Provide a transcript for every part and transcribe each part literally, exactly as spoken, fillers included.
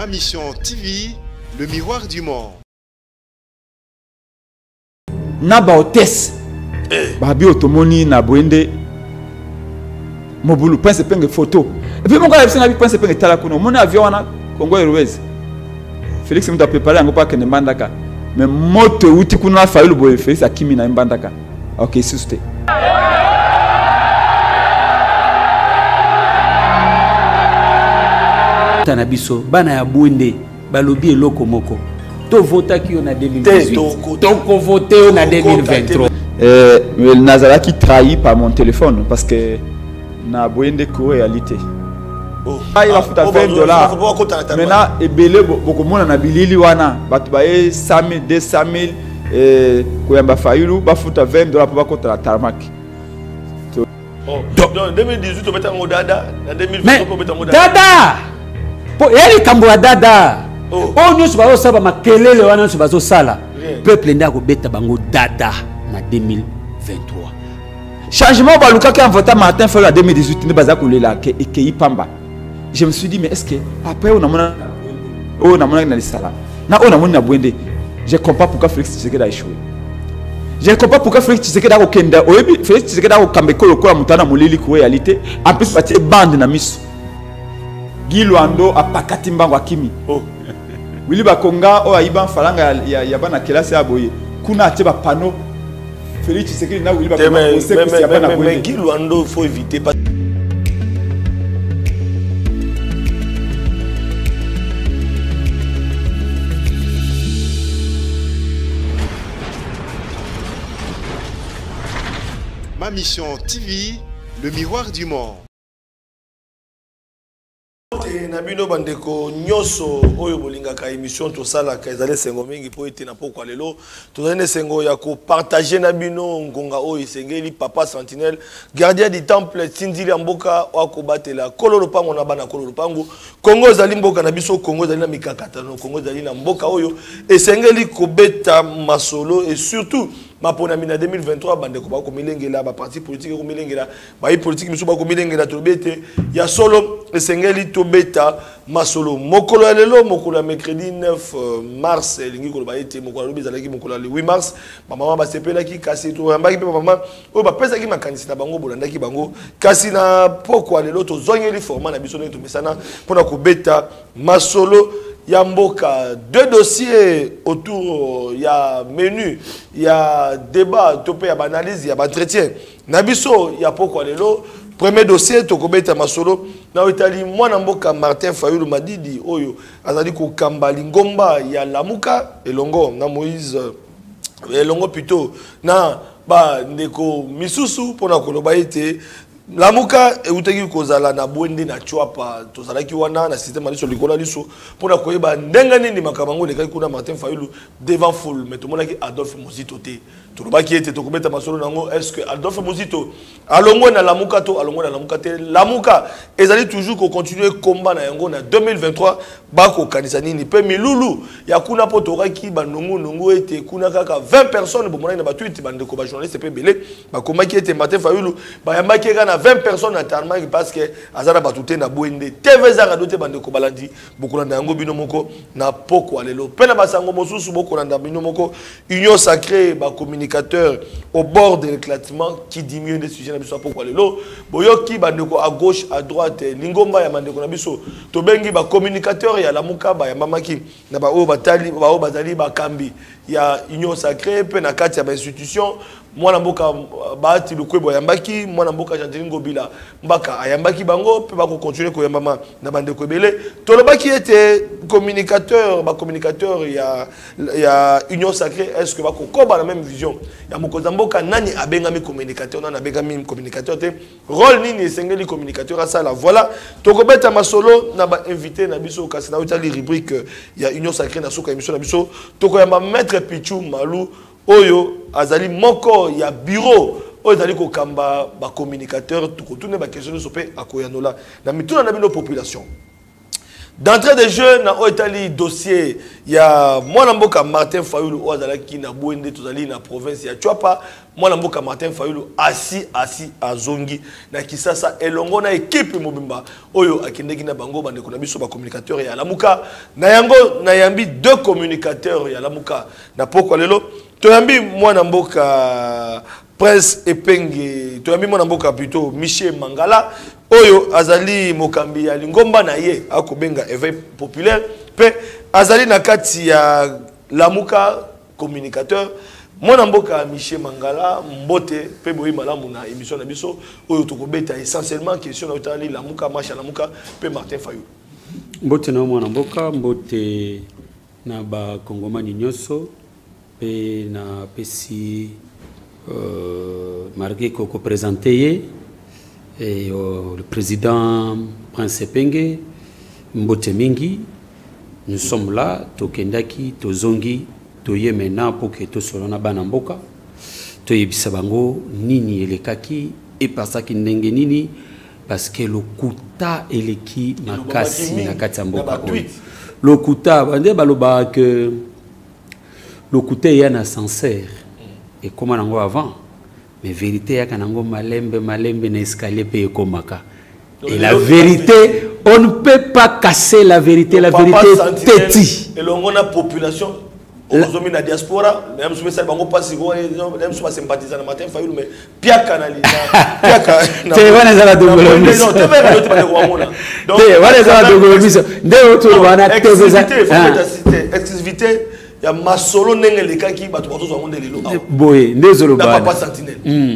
Ma Mission T V, le miroir du monde. Naba hôtesse. Babi otomoni na boende. Mobulu pense penge photo. Et puis mon gars il na pense penge tala kuno. Mon avion na Congo Airways. Félix m'a préparé ngo pa kene mbandaka. Mais moto uti kuna fa lu boye Félix akimi na mbandaka. OK, susté. Tanabiso bana ya bwende balobi eloko moko to vota ki on a deux mille dix-huit to ko voter on a deux mille vingt-trois. Euh Nazara qui trahi par mon téléphone parce que na bwende ko réalité. Oh. Ah, il va foutre vingt dollars. Maintenant ebele boko mona na bilili wana batu baye cent mille deux cent mille euh ko yamba fayulu ba foutre vingt dollars pour ba kota la tarmac. Oh. Donc deux mille dix-huit to beta ngodada na deux mille vingt to beta ngodada. Dada Yeli Kamboa dada. Oh, nous sommes saba makelele wana nous bazo sala. Peuple nda ko beta bango dada na deux mille vingt-trois. Changement baluka qui a voté Martin Fayulu en deux mille dix-huit ne baza kolela ke ekei pamba. Je me suis dit mais est-ce que après on a mona on a mona na sala. Na on a mona bwende. Je comprends pourquoi Félix Tshisekedi a échoué. Je ne comprends pas pourquoi Félix Tshisekedi a okenda. Oyebi Félix Tshisekedi a okambeko lokola mutana molili ko réalité. En plus parti bande na miso. Giluando apakati mbango akimi. Oh. Wili bakonga o aiban falanga ya ya bana kelasi aboye. Kuna ate ba panneau. Félix Tshisekedi na wili bakonga ose ko si abana boye. Mais Giluando faut éviter pas. Ma Mission T V, le miroir du monde. Nabino bandeko nyoso oyo bolingaka émission to sala ka ezale sengo mingi po ete na poko lelo to zane sengo ya ko partager nabino ngonga oyo sengeli papa sentinelle gardien du temple tindili mboka wa ko batela kololo pango na bana kololo pango Congo zali mboka na biso Congo zali na mikakata no Congo zali na mboka oyo esengeli ko beta masolo et surtout ma pona mina deux mille vingt-trois bande ko ba ko milengela ba parti politique ko milengela ba yi politique miso ba ko milengela to bete ya solo esengeli to beta masolo mokolo ya lelo mokolo ya mercredi neuf mars lingi ko ba ete mokolo lobi zalaki mokolo le huit mars mama ba sepelaki kasi to yambaki pe mama o ba pesa ki makanisi na bango bolandaki bango kasi na poko ya lelo to zongeli format na biso to mesana pona ko beta masolo Yamboka, deux dossiers autour, il y a menu, il y a débat, il y a analyse, il y a entretien. Nabiso, il y a pourquoi les lots. Premier dossier, Tokobeta Masolo, na Italie, moi Namboka Martin Fayulu Madidi, Oyo, Azadi ko Kambali Ngomba, il y a Lamuka et Longo, na Moïse, et Longo plutôt, na ba Ndeko Misusu, pour na Koloba été. Lamuka eutaki kozala na bwende na chwapa tozalaki wana na système aliso likola liso pona koyeba ndenga nini makabango lekaki kuna Martin Fayulu devant foule mais tout le monde ki Adolphe Muzito te tolobaki ete tokobeta masolo nango est-ce que Adolphe Muzito alongo na Lamuka to alongo na Lamuka te Lamuka ezali toujours ko continuer combat na yango na deux mille vingt-trois bako kanisa nini pe milulu ya kuna po tokaki banongo nongo ete kuna kaka vingt personnes bomona na batu ete bande ko ba journaliste pe belé bakomaki ete Martin Fayulu ba yambaki kana vingt personnes à Tarmac parce que azara batute na boende T V zara dote bande ko balandi bokolanda yango bino moko na poko alelo pena basango mosusu bokolanda bino moko union sacrée ba communicateur au bord de l'éclatement qui diminue des sujets na biso poko alelo boyoki bande ko à gauche à droite lingomba ya bande ko na biso to bengi ba communicateur ya Lamuka ba ya mamaki na ba o batali ba o bazali ba kambi ya union sacrée pe na kati ya ba institution mwana mboka baati lukwebo yambaki mwana mboka Jandeline Ngobila mbaka ayambaki bango pe bako continuer ko yambama na bande ko belé tolobaki était communicateur ba communicateur ya ya union sacrée est-ce que bako koba la même vision ya mokoza mboka nani abengami communicateur nani abengami communicateur te rôle nini esengeli communicateur à ça là voilà tokobeta masolo na ba invité na biso kasi na utali rubrique ya union sacrée na soka émission na biso tokoyamba maître Pichou Malou Oyo azali moko ya bureau oyo azali ko kamba ba communicateur to tourner ba question sopé akoyanola na mituna na bino population D'entrée de jeu, na Oitali dossier, il y a moi Namboka Martin Fayoulou Oazala qui na Bouende tozali na province ya Tchouapa, moi Namboka Martin Fayoulou assis assis à Zongi na Kisasa elongo na équipe mobimba oyo akindeki na bango bande kona biso ba communicateur ya Lamuka na yango na yambi deux communicateurs ya Lamuka na poko lelo to yambi moi Namboka Prince Epenge to yambi moi Namboka plutôt Michel Mangala oyo azali mokambi ya lingomba na ye akobenga éveil populaire pe azali na kati ya Lamuka communicateur mona mboka Michel Mangala mbote pe boyi malamu na émission na biso oyo tokobeta essentiellement question na utali Lamuka marche Lamuka pe Martin Fayoulou mbote na mwana mboka mbote na ba kongomani nyoso pe na pesi euh, marqué ko ko présenter et euh, le président Prince Epenge mbote mingi nous sommes là tokendaki tozongi toye maintenant pour que to solona bana mboka toyebisa bango nini elekaki et parce que ndenge nini parce que le kuta eleki makasi na kati ya mboka le kuta bande baloba que le kuta yana sincère et comment nango avant mais vérité ya kanango malembe malembe na escalier pe komaka et la vérité on ne peut pas casser la vérité la vérité téti et l'on a population on a la diaspora même si ça bango pas si même si pas sympathisant na Martin Fayoulou mais pia canali pia canali te wana za la dongolo miso non te même te pas de donc te wana za la dongolo miso nde autour wana te za exclusivité ya masolo ndenge lekaki bato bato zo monde lelo boye ndezolo ba papa sentinelle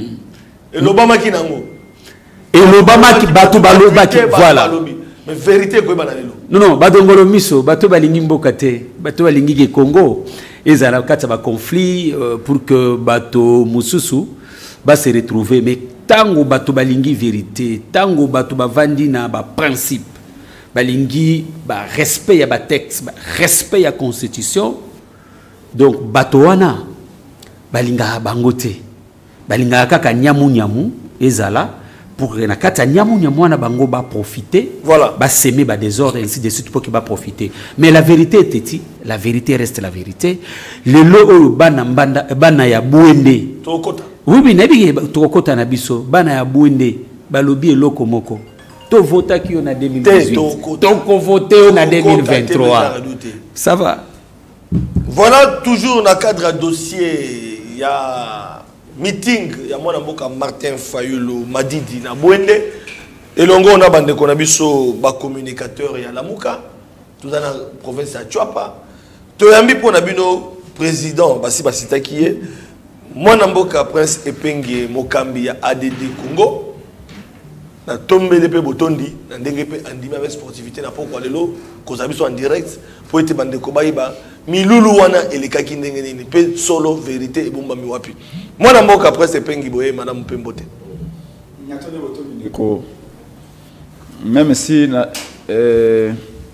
et l'Obama ki nango et l'Obama ki bato baloba ki voilà mais vérité ko ba na lelo non non badongolo miso bato balingi mboka te bato balingi ke Congo ezala kata ba conflit euh, pour que bato mususu ba se retrouver mais tango bato balingi vérité tango bato bavandi na ba principe balingi ba respect ya ba texte ba respect ya constitution donc bato wana balinga bangote balinga kaka nyamu nyamu ezala pour que na kata nyamu nyamu wana bango ba profiter voilà ba semer ba désordre ainsi de suite pour que ba profiter mais la vérité est teti la vérité reste la vérité le lo bana mbanda bana ya Bouende tokota oui oui nabi tokota na biso bana ya Bouende balobi eloko moko to vota ki on a deux mille dix-huit donc voter on a deux mille vingt-trois ça va. Voilà toujours dans le cadre de dossier, il y a meeting, il y a moi Martin Fayoulou, Madidi, na Bouende, et l'ongo on a bandé qu'on a biso ba communicateur ya Lamuka, tout dans la province de Tchouapa. To yambi pour nabino président basi basita qui est moi Namboka Prince Epenge Mokambi ya A D D Congo. Na tombe de pe botondi, na ndenge pe andima avec sportivité na poko lelo, ko zabiso en direct pour être bandé ko bayiba. Milulu wana elekaki ndenge nini pe solo vérité ebomba miwapi mwana mboka après c'est pengi boye madame Pembote même si na euh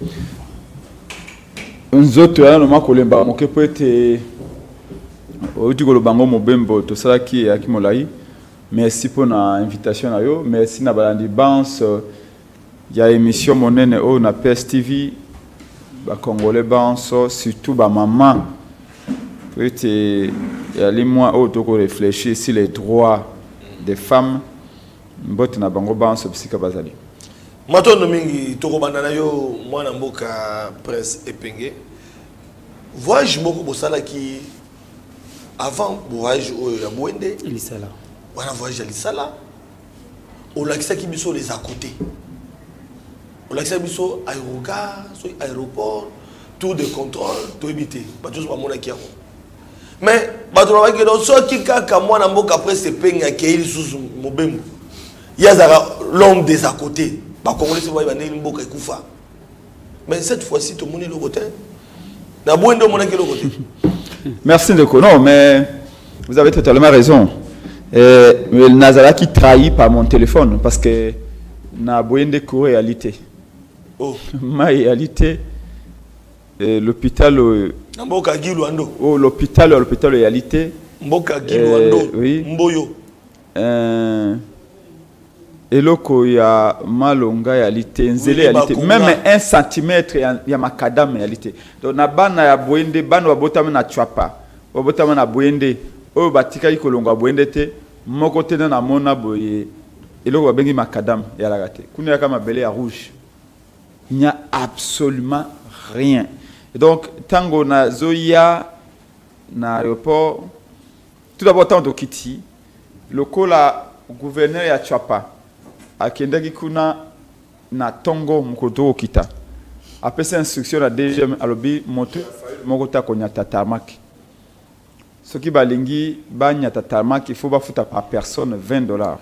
nzoto ya no makolemba moke peut être oti ko lobango mobembo to sala ki akimolai merci pour na invitation na yo merci na balandi bans ya émission monene o na P S T V ba congolais banso surtout ba maman peut-être il y a les mois où tu réfléchir sur les droits des femmes mbot na bango banso psika bazali matondo mingi toko bandana yo mwana mboka Prince Epenge voyage moko bosala ki avant voyage ya Bouende Lisala wana voyage ya Lisala au lakisa ki biso les à côté au lakisa biso aérogare so aéroport tour de contrôle to éviter bato so mona ki yako mais bato ba ki do so ki kaka mwana mboka Prince Epenge akeli susu mobembo yazara l'homme des à côté ba congolais se voit ba ne mboka ekufa mais cette fois-ci tout le monde est le côté na Bouende mona ki le côté. Merci de non mais vous avez totalement raison. Euh, mais Nazara qui trahit par mon téléphone parce que na Bouende ko réalité. Oh, ma réalité euh, l'hôpital na mboka Giluando. Oh, l'hôpital l'hôpital réalité mboka Giluando. Oui. Mboyo. Euh eloko ya malonga ya lite nzele ya lite même un centimètre ya, ya makadam ya lite donc na bana ya boende bana babotama na chwapa babotama na boende oyo batikaki kolonga boende te moko te na mona boye eloko babengi makadam ya la te kuna ya kama bele ya rouge il n'y a absolument rien et donc tango na zoya na aéroport tout d'abord tant de kiti le kola gouverneur ya chwapa akendaki kuna na tongo mukoto okita apesa instruction na D G M alobi moto moko ta konyata tarmac soki balingi banyata tarmac il faut bafuta par personne vingt dollars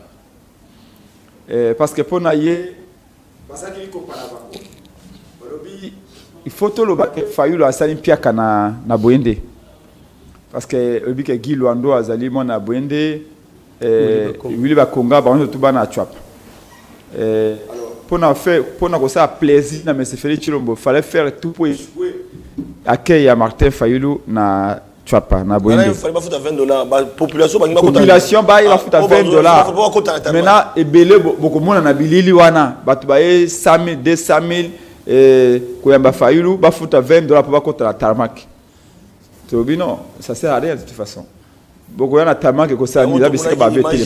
eh, parce que pona ye basaki kopana bango alobi il faut to loba fayulu asali piaka na na boende parce que alobi ke Guy Luando azali mona boende eh wili bakonga bango to bana chwapa. Euh, pour nous faire, pour nous faire plaisir, mais c'est Félix Chilombo. Fallait faire tout pour échouer. Accueil à Martin Fayulu na Chwapa na Boende. Il fallait pas foutre à vingt dollars. La population, population, bah il va foutre à vingt dollars. Maintenant, et belé beaucoup de monde na bilili wana. Batu baye cent mille, deux cent mille. Et Koyamba Fayulu, bah foutre à vingt dollars pour pas contre la tarmac. Tu vois non, ça sert à rien de toute façon. Beaucoup de tarmac que ça mis là, parce que bah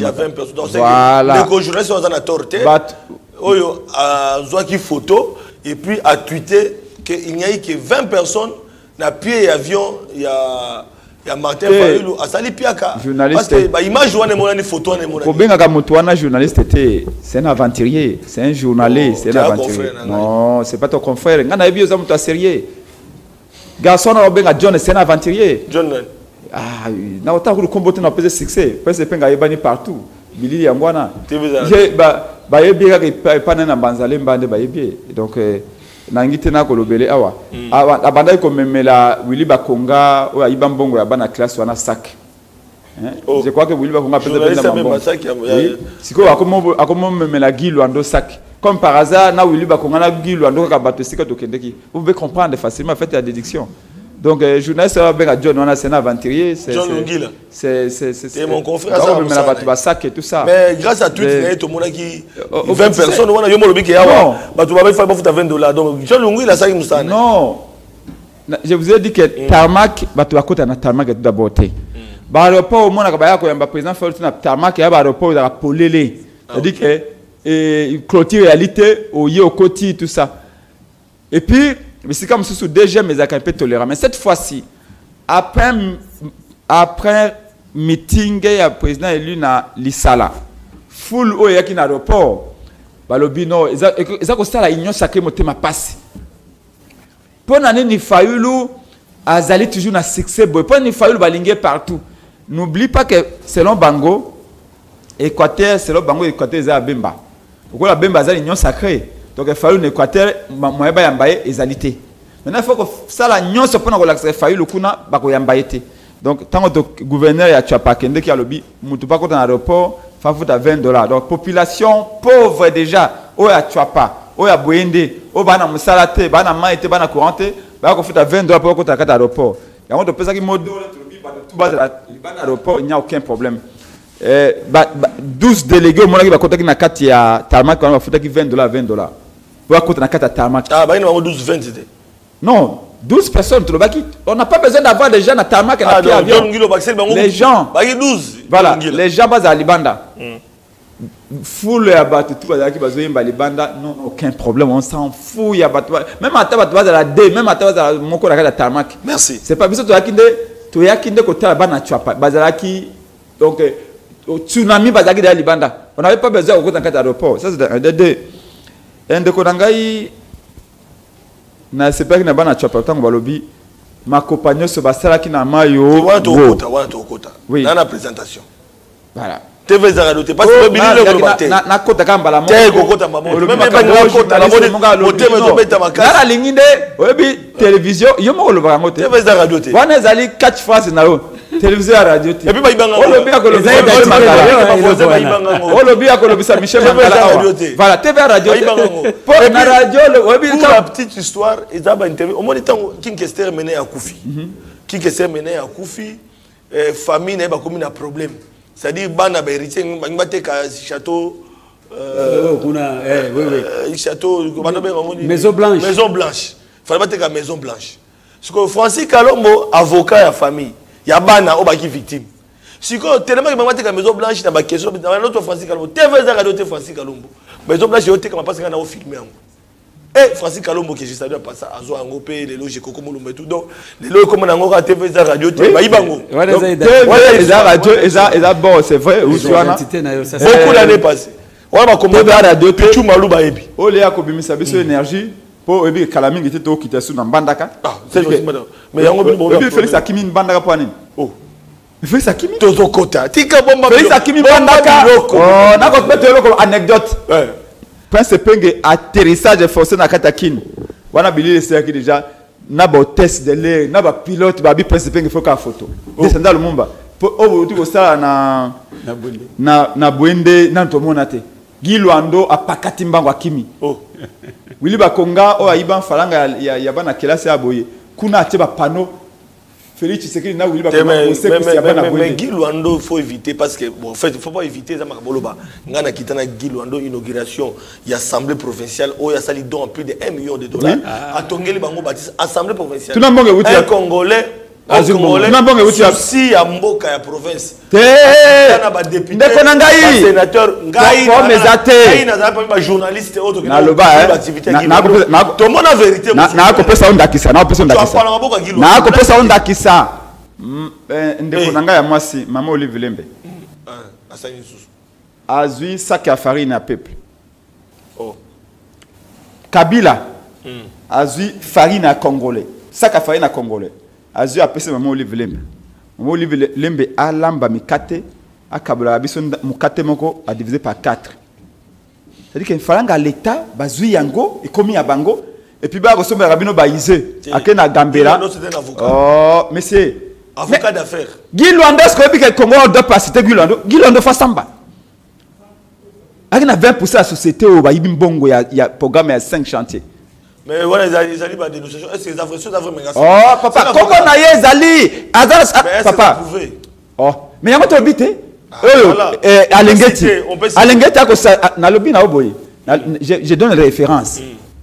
voilà. Les journalistes sont en torté. Oyo a zoaki photo et puis a tweeté qu'il n'y a eu que vingt personnes na pied avion il y a il y a Martin Fayulu a sali piaka parce que bah image wana mona ni photo na mona. Kobenga ka mutu wana journaliste était c'est un aventurier, c'est un journaliste, c'est un aventurier. Non, c'est pas ton confrère. Ngana ebi oza mutu sérieux. Garçon na obenga John c'est un aventurier. John ah, na otaka ku combattre na pese succès, pese penga yebani partout. Bilili yangwana. Je ba ba yebi ka pana na banzale mbande ba yebi. Donc na ngite na kolobele awa. Abanda ko memela Willy Bakonga o ayiba mbongo ya bana classe wana sac. Hein? Je crois que Willy Bakonga peut être dans mbongo. Oui. Siko akomo akomo memela Guy Luando sac. Comme par hasard na Willy Bakonga na Guy Luando ka bato sika to kendeki. Vous pouvez comprendre facilement faites la déduction. Donc, euh, journaliste avec John, on a un aventurier. John Ungila. C'est mon confrère. Ça, et tout ça. Mais grâce à Twitter, il y a tout le monde qui. vingt personnes, on a eu mon qui est avant. Tu vas faire vingt dollars. Donc, John Ungila, ça, il nous sert. Non. Je vous ai dit que tarmac, tu vas côté un tarmac est d'abord. Bah, l'aéroport, au moins, il y a un président qui a un tarmac, il y a un aéroport, il y a un polélé. C'est-à-dire que clôture réalité, au yé au côté, tout ça. Et puis, mais c'est comme sous D G, mais ça peut tolérant. Mais cette fois-ci, après après meeting, il y a un président élu na l'Isala. Full au yaki na aéroport. Balobi non, ils ont constat la union sacrée monter ma passe. Pour l'année ni Fayulu, azali toujours na succès boy. Pour ni Fayulu balinguer partout. N'oublie pas que selon Bango, Équateur, selon Bango, Équateur est à Bemba. Pourquoi la Bemba azali union sacrée? Donc il faut l'Équateur, moi ba yambaye ezalité. Maintenant il faut que ça la union se prenne relaxer Fayulu kuna ba ko yambaye té. Donc tant que gouverneur ya Chwapa kende ki a lobby mutu pa ko dans l'aéroport, fa fouta vingt dollars. Donc population pauvre déjà, o ya Chwapa, o ya Boende, o bana musala té, bana maïté, bana couranté, ba ko fouta vingt dollars pour ko ta kata aéroport. Ya on te pesa ki modo lobby ba tout bas de l'aéroport, il n'y a aucun problème. Eh ba douze délégués mon qui ba kota ki na kati ya tarmac ko ba fouta ki vingt dollars, vingt dollars. Pour côté na kata tarmac. Ah bah il y a douze vingt c'était. Non, douze personnes on n'a pas besoin d'avoir des gens à tarmac et ah, na avion. Les gens bah douze. Voilà, les gens basent à Libanda. Full ya batu tout bazaki bazoyemba Libanda, non aucun problème, on s'en fout ya batu. Même à taba base à la D, même à taba moko na kata tarmac. Merci. C'est pas besoin de yakinde, to yakinde ko tala bana Chwapa, bazalaki donc au tsunami bazaki de Libanda. On n'avait pas besoin au côté de l'aéroport. Ça c'est un des deux. Un de Kodangai, na sepeki na bana Chwapa tango balobi ma compagnon se basala ki na mayo. Wana to kota, wana to kota. Na na présentation. Voilà. T V za radio te parce que bilili le globate. Na na kota kamba la mo. Te ko kota mamo. Même pas na kota la mode. Moté me to beta makasi. Na linginde, obi télévision, yo mo lo ba ngote. T V za radio te. Wana ezali catch phrase na yo. Télévision radio te. Et puis ba ibanga. Olobi akolobi Olobi akolobi sa Michel Mangala. Voilà, T V radio. Pour na radio obi la petite histoire, ezaba interview. Au moins temps King Kester mené à Koufi. King Kester mené à Koufi, famille na ba comme un problème. C'est-à-dire bana ba héritier ngba te ka château Euh, on a, eh, oui, oui. Château, Maison Blanche. Maison Blanche. Il fallait pas que Maison Blanche. Parce que Francis Kalombo, avocat et famille, il y a bana au baki victime. Si que tellement que maman te Maison Blanche, il y a une question, dans notre Francis Kalombo, T V Z radio Francis Kalombo. Maison Blanche, il y a une passe qu'on a filmé. Et Francis Kalombo qui est juste à passer à Zoa Angopé, les loges Coco Moulou et tout. Donc, les loges comme on a encore T V Z radio, T V Z radio. T V Z radio, et bon, c'est vrai, où tu as beaucoup d'années passées. On va commencer à radio, tu m'as loué baby. Oh, les Akobimi, ça veut dire énergie. Pour Ebi Kalaming était au Kitasu dans Bandaka. Ah, c'est vrai. Mais il y a un peu Félix Akimi Bandaka Poanin. Oh. Félix Akimi Tozo Kota. Tika Bomba. Félix Akimi Bandaka. Oh, n'a pas fait de anecdote. Prince Penge atterrissage forcé dans Katakin. Wana Billy c'est qui déjà n'a pas test de l'air, n'a pas pilote, babi Prince Penge faut qu'à photo. Descendre le Mumba. Oh, tu vois ça na na na Bwende na Tomonate. Guy Luando a pakati mbango Akimi. Oh. Wili Bakonga o aiban falanga ya ya bana kelasi ya boye. Kuna ateba panneau. Félix Tshisekedi na Wili Bakonga on sait que c'est bana boye. Mais Guy Luando faut éviter parce que bon en fait il faut pas éviter ça makaboloba. Ngana kitana Guy Luando inauguration y assemblée provinciale o ya sali don plus de un million de dollars. A Tongeli bango Baptiste assemblée provinciale. Tu n'as pas un Congolais Congolais, souci à Mboka ya province. Député, sénateur, journaliste autre que l'activité. Tout le monde a vérité. Na ko ça on dakisa, na ko ça on dakisa. Na ko ça on dakisa. Ndeko nanga ya mwasi, mama Olive Lembe. Ah, asani susu. Azui sac à farine à peuple. Oh. Kabila. Azui farine à congolais. Sac à farine à congolais. Azui a passé maman Olive Lembe. Maman Olive Lembe a lamba mikate, a kabula biso mukate moko a divisé par quatre. C'est-à-dire qu'il fallait que l'État bazui yango et commis à bango et puis ba ressemble rabino baïsé à kena Gambela. Oh, monsieur. Avocat d'affaires. Guy Luando ce que que Congo doit pas citer Guy Luando. Guy Luando fa samba. Avec vingt pour cent de la société au baïbi mbongo il y a programme à cinq chantiers. Mais voilà, ils allaient des dénonciations. Est-ce que les affaires sont vraiment oh, papa, comment on a eu Zali papa. Oh, mais il y a un habité. Alengeti. Alengeti, je donne les références.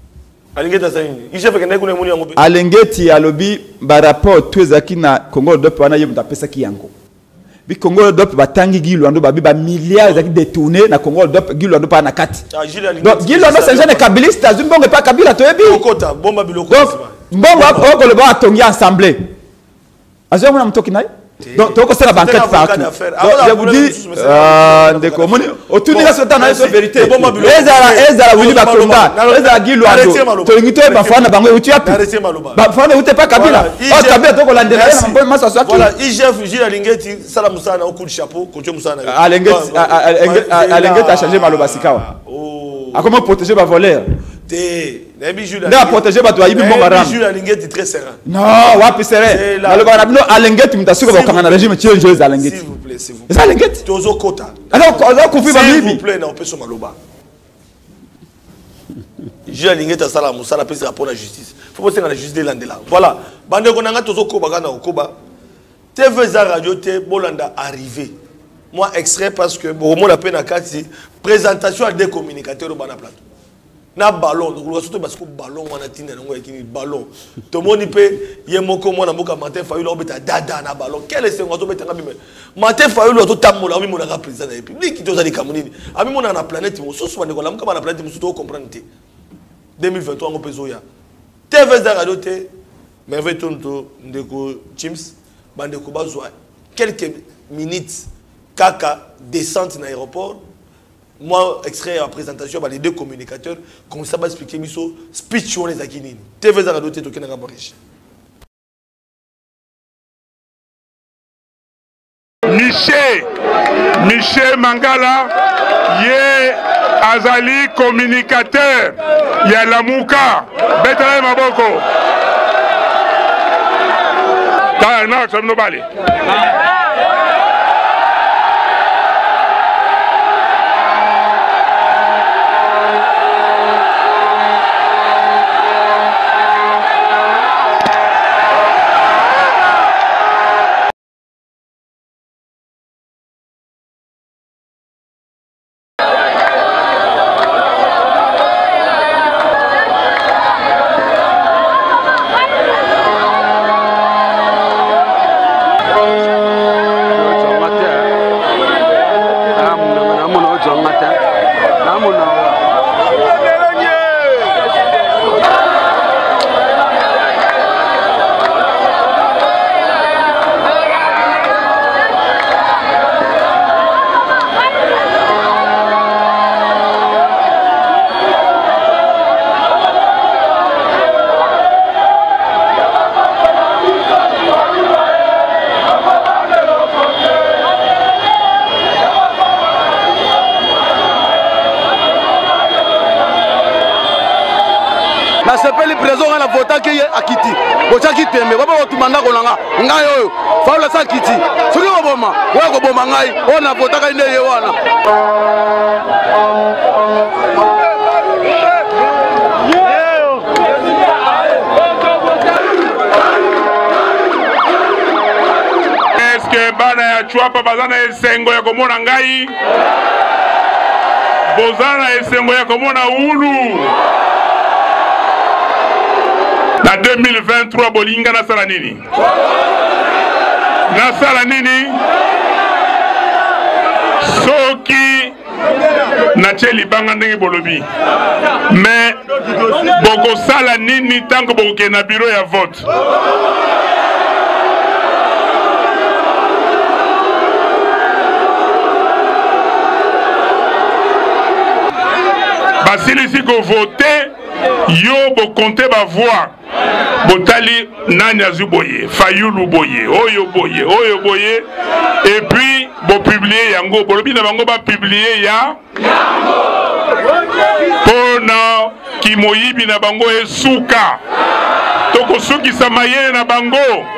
Alengeti, Alobi, par rapport tous les qui na Congo de Pana, il y a pesa qui yango. Bi Congo dop batangi Guy Luando babi ba milliards zaki détourné na Congo dop Guy Luando pa na kati. Donc Guy Luando c'est un jeune kabiliste azumbongo pas kabila to yebi. Okota bomba biloko. Donc mbongo oko le ba atongi ensemble. Azo mona mtoki nayi. Donc toko c'est la banquette partout. Je vous dis euh ndeko moni otuni la sota na so vérité. Ezala ezala wili bakonga. Ezala Guy Luando. To ngito ba fana bango uti api. Ba fana uti pas kabila. Oh kabila toko landela na mbongo masa so. Voilà, I G F Gilles Alingeti sala musana au coup de chapeau, Kocho musana. Alingeti Alingeti a changé maloba sikawa. Oh. A comment protéger ba voleur? Té, Nabi Jules. N'a protéger ba to ayibi mbongo ram. Jules Alingeti très serein. Non, wapi serein. Maloba na bino Alingeti mutasuka ba kangana régime tio jeux Alingeti. S'il vous plaît, s'il vous plaît. C'est Alingeti. Tozo kota. Alors, on confie ba bibi. S'il vous plaît, na opeso maloba. Jules Alingeti sala musala pesa rapport à la justice. Faut pas que la justice de landela. Voilà. Bande konanga tozo koba kana okoba. T V Z radio T Bolanda arrivé. Moi extrait parce que bon moi la peine à quatre présentation à des communicateurs au bana plateau. Na ballon donc surtout parce que ballon on a tina ngo yakini ballon. Tout le monde peut yemoko moi na boka matin fayu lo beta dada na ballon. Quel est ce ngo to beta ngabime. Matin fayu lo to tamola ami mona ka président na république qui to za di kamunini. Ami mona na planète mo so so bande ko la mka na planète mo to comprendre té. deux mille vingt-trois ngo peso ya. T V Z radio T merveille tonto ndeko Chims bande ko bazwa quelques minutes kaka descente dans l'aéroport. Moi, extrait à présentation par les deux communicateurs, comme ça va expliquer miso speech on les akinini. T V Z radio T tokena ngabarish. Michel Michel Mangala yé azali communicateur ya Lamuka betale maboko. Ta na somno bali. zonga na vota ke ye akiti bocha kitembe baba otumanda kolanga ngai oyo faula sa kiti soki oboma wa ko boma ngai ona vota ka ine ye wana est-ce que bana ya chwapa bazana esengo ya komona ngai bozana esengo ya komona ulu na deux mille vingt-trois bolinga na sala nini na sala nini soki na cheli banga ndenge bolobi mais boko sala nini tango boke na bureau ya vote basilisi ko voter yo bo compter ba voix botali nani azu boye Fayulu boye oyo boye oyo boye et puis bo publier yango bolobi na bango ba publier ya pona ki moyibi na bango esuka toko suki samaye na bango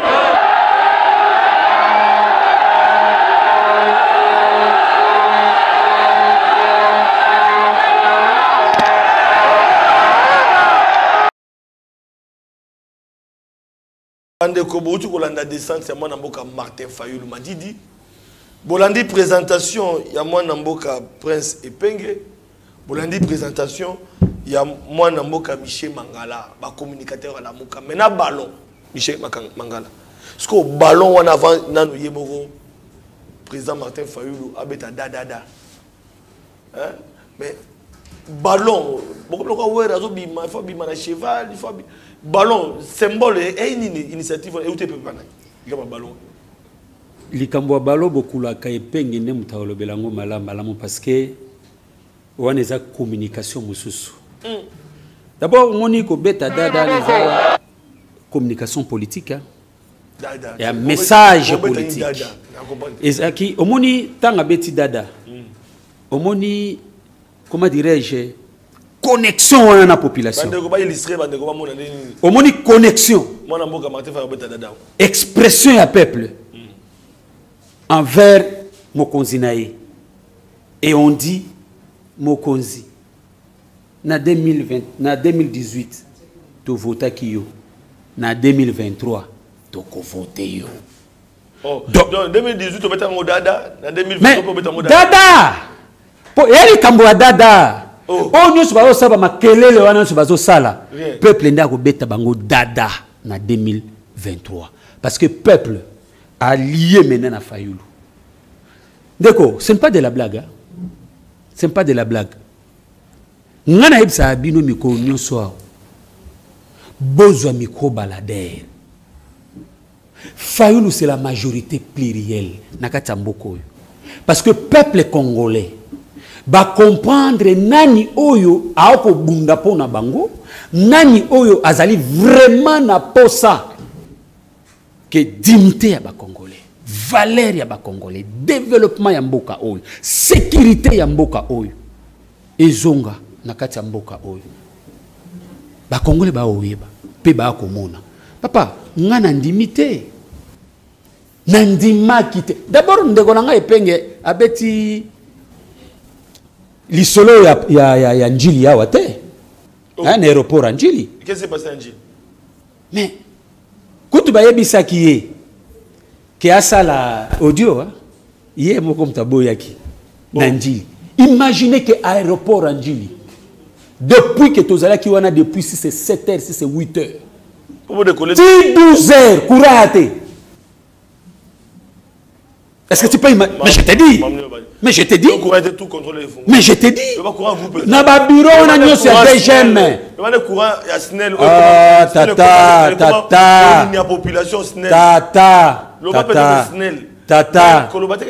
Andeko bouti kolanda descente ya mwana mboka Martin Fayulu Madidi. Bolandi présentation ya mwana mboka Prince Epenge. Bolandi présentation ya mwana mboka Michel Mangala, ba communicateur à la Mouka. Mena ballon Michel Mangala. Parce que ballon wana avant nanu yeboko président Martin Fayulu abeta dadada. Hein? Mais ballon beaucoup de fois razo bima il faut bima na cheval il faut ballon symbole et une initiative et où tu peux pas na ballon likambo ballon beaucoup la kaipenge ne mutawolo belango malama malamu parce que wana eza communication mususu d'abord moni ko beta dada les communication politique hein dada et un message politique ezaki omoni tanga beti dada omoni comment dirais-je connexion à la population au moins connexion expression à peuple envers Mokonzi nae et on dit Mokonzi na deux mille vingt na deux mille dix-huit to vota kiyo na deux mille vingt-trois to ko voter yo donc deux mille dix-huit to beta ngodada na deux mille vingt-trois to beta ngodada dada po yeli kambo dada oh nyusu bazo saba makelele wana nyusu bazo sala peuple nda ko beta bango dada na deux mille vingt-trois parce que peuple a lié maintenant à Fayulu. D'accord, ce n'est pas de la blague hein? Ce n'est pas de la blague. Ngana ibsa abino miko nyuso bozwa miko balader. Fayulu c'est la majorité plurielle nakata mboko parce que peuple congolais ba comprendre nani oyo aoko bunda pona bango nani oyo azali vraiment na posa que dignité ya ba congolais valeur ya ba congolais développement ya mboka oyo sécurité ya mboka oyo ezonga na kati ya mboka oyo ba congolais ba oyeba pe ba komona papa ngana ndimité nandima kite d'abord ndeko nanga epenge abeti lisolo ya ya ya, ya njili ya wate oh. Un aéroport njili qu'est-ce qui s'est passé njili mais kutu ba yebisa kiye ki asala audio hein yé moko mtaboyaki oh. Na njili imaginez que aéroport njili depuis que tozala ki wana depuis si c'est sept heures si c'est huit heures comment décoller douze heures courate. Est-ce que tu peux imaginer? Mais je t'ai dit. Mais je t'ai dit. Mais je t'ai dit. Na ba bureau na nyo c'est D G M. Le courant ya Snell. Ah tata tata. La population Snell. Tata. Tata. Tata.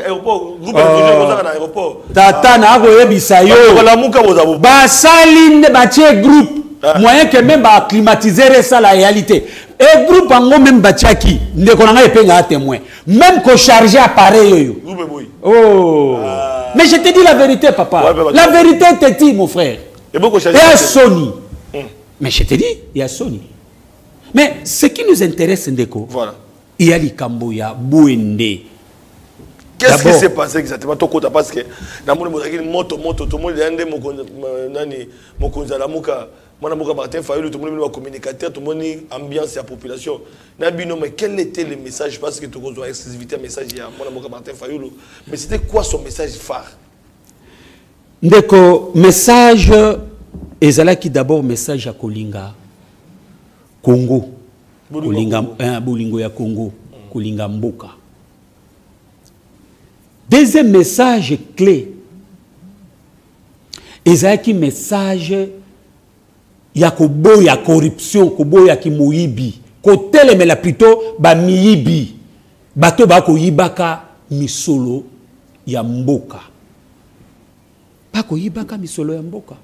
Tata na go yebisa yo. Ba saline ba tie groupe. Moyen que même ba climatiser ça la réalité. Et groupe ango même batiaki ndeko nanga epenga a témoin même ko charger appareil yo. Oh ah. Mais je te dis la vérité papa ouais, bah, la vérité te dit mon frère et, et à Sony hum. Mais je te dis il y a Sony Mais ce qui nous intéresse, Ndeko, voilà. Il y a likambo ya Bwende. Qu'est-ce qui s'est passé exactement? Parce que dans mon moto, moto, tout le monde est mon konzalamuka, mon Martin Fayulu, tout le monde est communicateur, tout le monde est ambiance et la population. Nabino, mais quel était le message? Parce que tout le monde a exclusivité, message à mon Martin Fayulu. Mais c'était quoi son message phare? Ndeko, message, ezala qui d'abord message à Kolinga, Congo, Kolinga, hein, Bolingo ya Congo, Kolinga Mboka. Deuxième message clé, ezala qui message ya kobo ya corruption, kobo ya ki moyibi, kotele mais la plutôt ba miyibi, bato ba ko yibaka misolo ya Mboka. Pas ko yibaka misolo ya Mboka.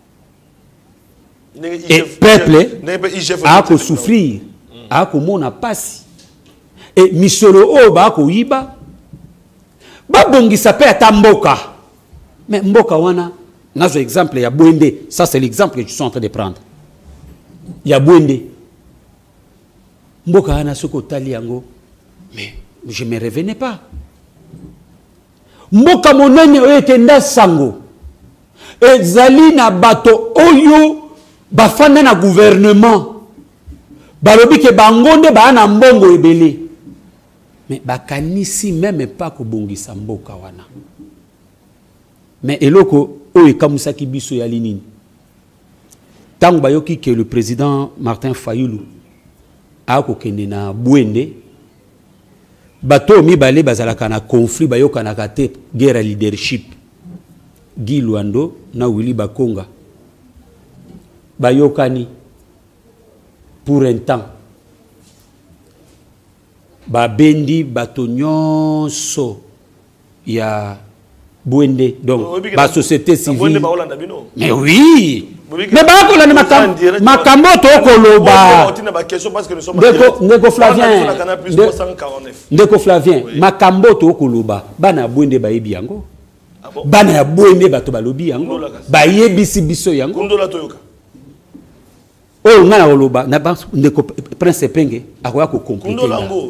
Et peuple a ko souffrir, a ko mona pasi. Et misolo o ba ko yiba, ba bongisa pe ata Mboka. Mais Mboka wana, nazo exemple ya Bwende, ça c'est l'exemple que je suis en train de prendre. Ya Bwende. Mboka wana soko tali yango, mais je me revenais pas. Mboka monene oyo kenda sango. Ezali na bato oyo bafanda na gouvernement. Balobi ke bangonde ba na mbongo ebele. Mais bakanisi même pas ko bongisa Mboka wana. Mais eloko oyo kamusaki biso ya linini. Tango bayoki que le président Martin Fayulu a kokende na Bwende, bato mibale bazalaka na conflit bayoka na kate guerre leadership. Guy Luando na Willy Bakonga bayokani pour un temps. Babendi bato nyonso ya Bwende, donc la société civile. Mais oui, mais bakola ni makambo to koloba. Ndeko Flavien, Ndeko Flavien, makambo to koloba. Bana Bwende bayebi yango. Bana ya Bwende bato balobi yango. Bayebisi biso yango. Oh ngana koloba na ba Ndeko Prince Penge akoya ko compliquer.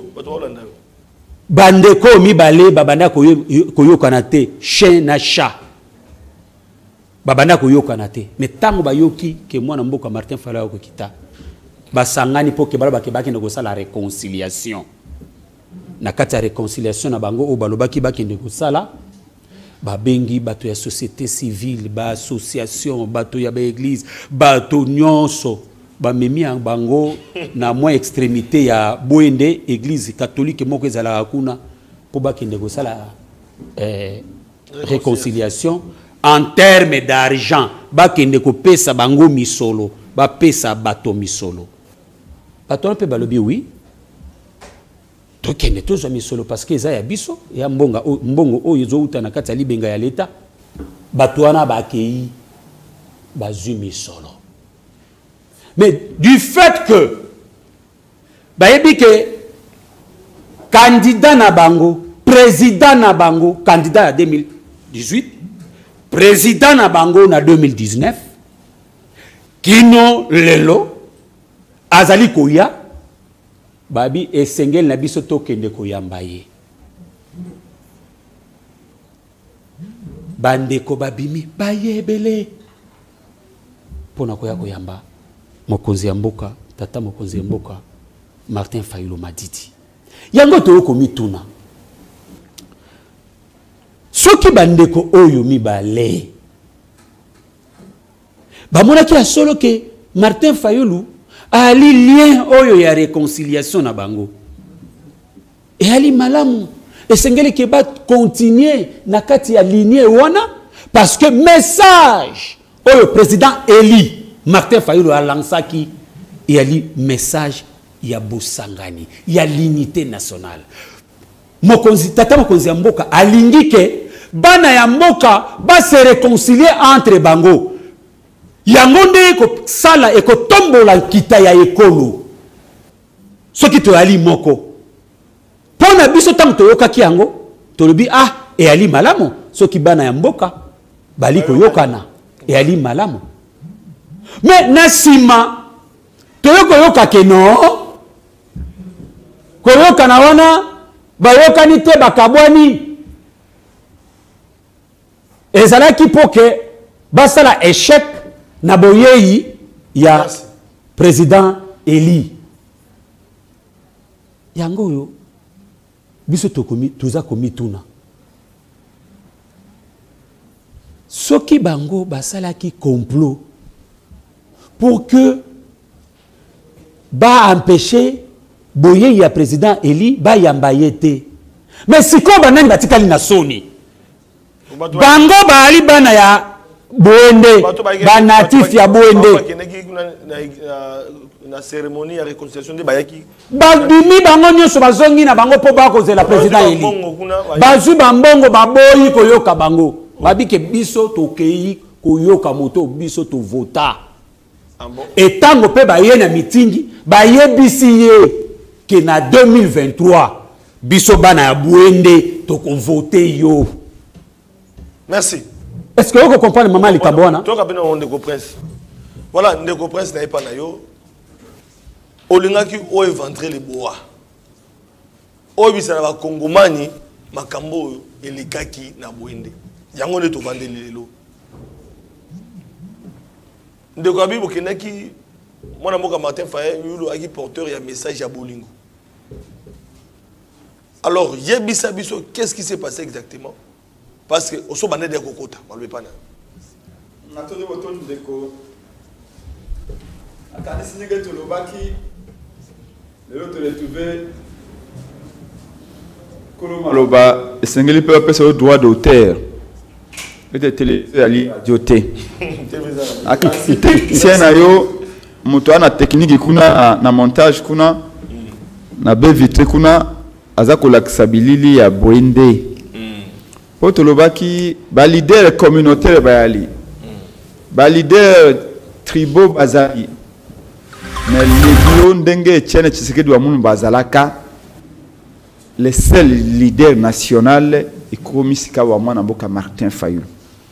Bandeko mibale babanda koyokana te chien na chat babanda koyokana te mais tango bayoki ke mwana Mboka Martin Fayulu ko kita basangani po ke bala bakebaki ndeko sala réconciliation na kati ya réconciliation na bango o balobaki bakende ko sala babengi bato ya société civile ba association bato ya ba église bato nyonso ba memi en bango na moins extrémité ya Bwende église catholique moko ezala kuna po bakende ko sala eh, réconciliation en termes d'argent bakende ko pesa bango misolo ba pesa bato misolo bato pe balobi oui to kende to zo misolo parce que za ya biso ya mbonga o, mbongo o yezo uta na kati ya libenga ya leta bato wana ba kei ba zu misolo. Mais du fait que bayebi que candidat na bango, président na bango, candidat à deux mille dix-huit, président na bango na deux mille dix-neuf, kino lelo azali koya babi esengel na biso tokende koyamba ye. Bandeko babimi bayebele pona koya koyamba mokonzi ya Mboka, tata mokonzi ya Mboka Martin Fayulu Madidi. Yango to ko mituna. Soki bandeko oyo mibale. Bamona ki solo ke Martin Fayulu ali lien oyo ya réconciliation na bango. E ali malamu esengeli ke ba continuer na kati ya lignée wana parce que message oyo président Eli Martin Fayulu a lancé qui il y a le message il y a Bosangani, il y a l'unité nationale. Mokonzi tata mokonzi ya Mboka alingi ke bana ya Mboka ba se réconcilier entre bango. Yango nde ko sala e ko tombola kita ya ekolo. Soki to ali moko. Pona biso tam to yoka ki yango, to lobi ah e ali malamu soki bana ya Mboka bali ko yokana e ali malamu. Mais nasima toyoko yoka ke non koyoka na wana bayokani te bakabwani ezalaki po ke basala échec na boyeyi ya président Eli yango yo biso tokomi tuza komi tuna soki bango basalaki complot pour que ba empêcher boyeyi ya président Eli ba yambaye te mais siko banani batikali na soni bango baali bana ya Boende ba natif ya Boende na cérémonie ya réconciliation de bayaki badimi bango nyonso bazongi na bango po bakozela président Eli bazwi bambongo baboyi koyoka bango babike biso tokei koyoka moto biso to vota etango pe baye na mitingi bayebisi ye ke na deux mille vingt-trois biso bana ya Boende toko voter yo. Merci. Est-ce que vous comprenez maman Likabona? Toi quand on Ndeko Prince. Voilà, Ndeko Prince n'a pas na yo. Olingaki o éventrer les bois. O bisana ba Kongomani makambo elikaki na Boende. Yango ne to vandeli lelo. Ndeko Abibo kenaki mwana moka Martin Faye yulo aki porteur ya message ya Bolingo. Alors, yebisa biso, qu'est-ce qui s'est passé exactement? Parce que au sommet de Kokota, on le pas. Nathalie Boton Ndeko. Attendez, si vous avez Lobaki, l'autre est trouvé. Kolomaloba, et Sengeli peut appeler le droit d'auteur. Peut-être télé, adioté. Si on a yo, moto na technique kuna na montage kuna na be vitre kuna azako laksabilili ya Boende. Poto lobaki ba leader communautaire bayali. Ba leader tribaux bazali. Mais les lions ndenge tiene Tshisekedi wa munu bazalaka le seul leader national ekomisika wa mwana mboka Martin Fayulu.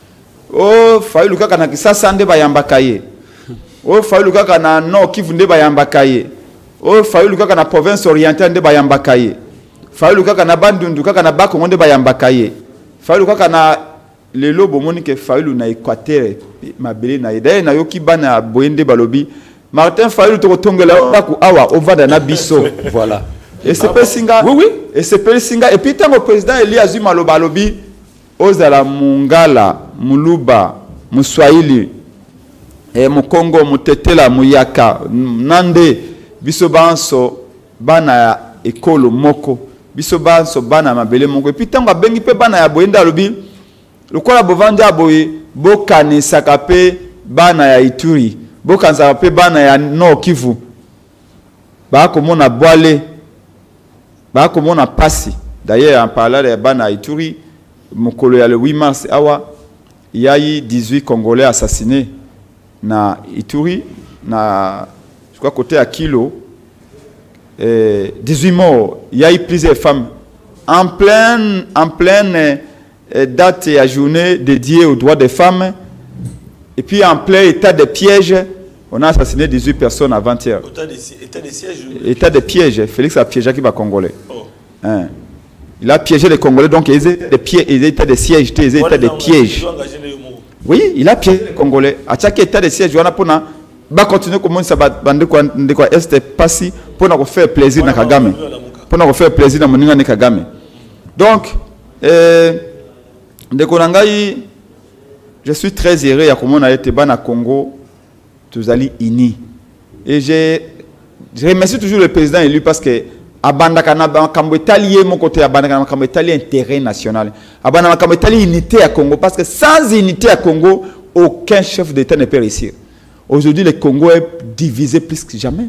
Oh Fayulu kaka na kisasa nde bayambaka ye. Oh Fayulu kaka na no Kivu nde bayambaka ye. Oh Fayulu kaka na province orientale nde bayambaka ye. Fayulu kaka na Bandundu kaka na Bakongo nde bayambaka ye. Fayulu kaka na lelo bomoni ke Fayulu na Équateur mabele na ida na yoki bana Boende balobi Martin Fayulu to tongela baku awa ovada na biso. Voilà. Et c'est pas singa. Oui oui. Et c'est pas singa et puis tant le président Eli Azuma lo balobi ozala mungala muluba muswahili e mukongo mutetela muyaka nande biso banso bana ya ekolo moko biso banso bana mabele moko et puis tant bengi pe bana ya Boende alobi lokola bovanda boye bokanisa kape bana ya Ituri bokanisa kape bana ya Nord Kivu ba komona boale ba komona pasi. D'ailleurs en parlant de bana ya Ituri mokolo ya le huit mars awa il y a eu dix-huit Congolais assassinés na Ituri na je crois côté à Kilo eh, dix-huit morts. Il y a eu plusieurs femmes en pleine en pleine eh, date et journée dédiée aux droits des femmes et puis en plein état de piège on a assassiné dix-huit personnes avant-hier. État de siège. État de piège. Félix a piégé qui va Congolais. Oh. Hein. Il a piégé les Congolais, donc ils étaient des pièges, ils étaient des sièges, ils étaient des pièges. Oui, il a piégé les Congolais. À chaque état de siège, on a pour va continuer comme ça va bande quoi de quoi est passé pour nous faire plaisir na Kagame. Pour nous faire plaisir na moninga na Kagame. Donc euh de Konangai je suis très heureux à comment on a été ban à Congo tous allés unis. Et je je remercie toujours le président élu parce que abandaka na makambo italien mon côté abandaka na makambo italien intérêt national abandaka na makambo italien unité à Congo parce que sans unité à Congo aucun chef d'État ne peut réussir. Aujourd'hui le Congo est divisé plus que jamais.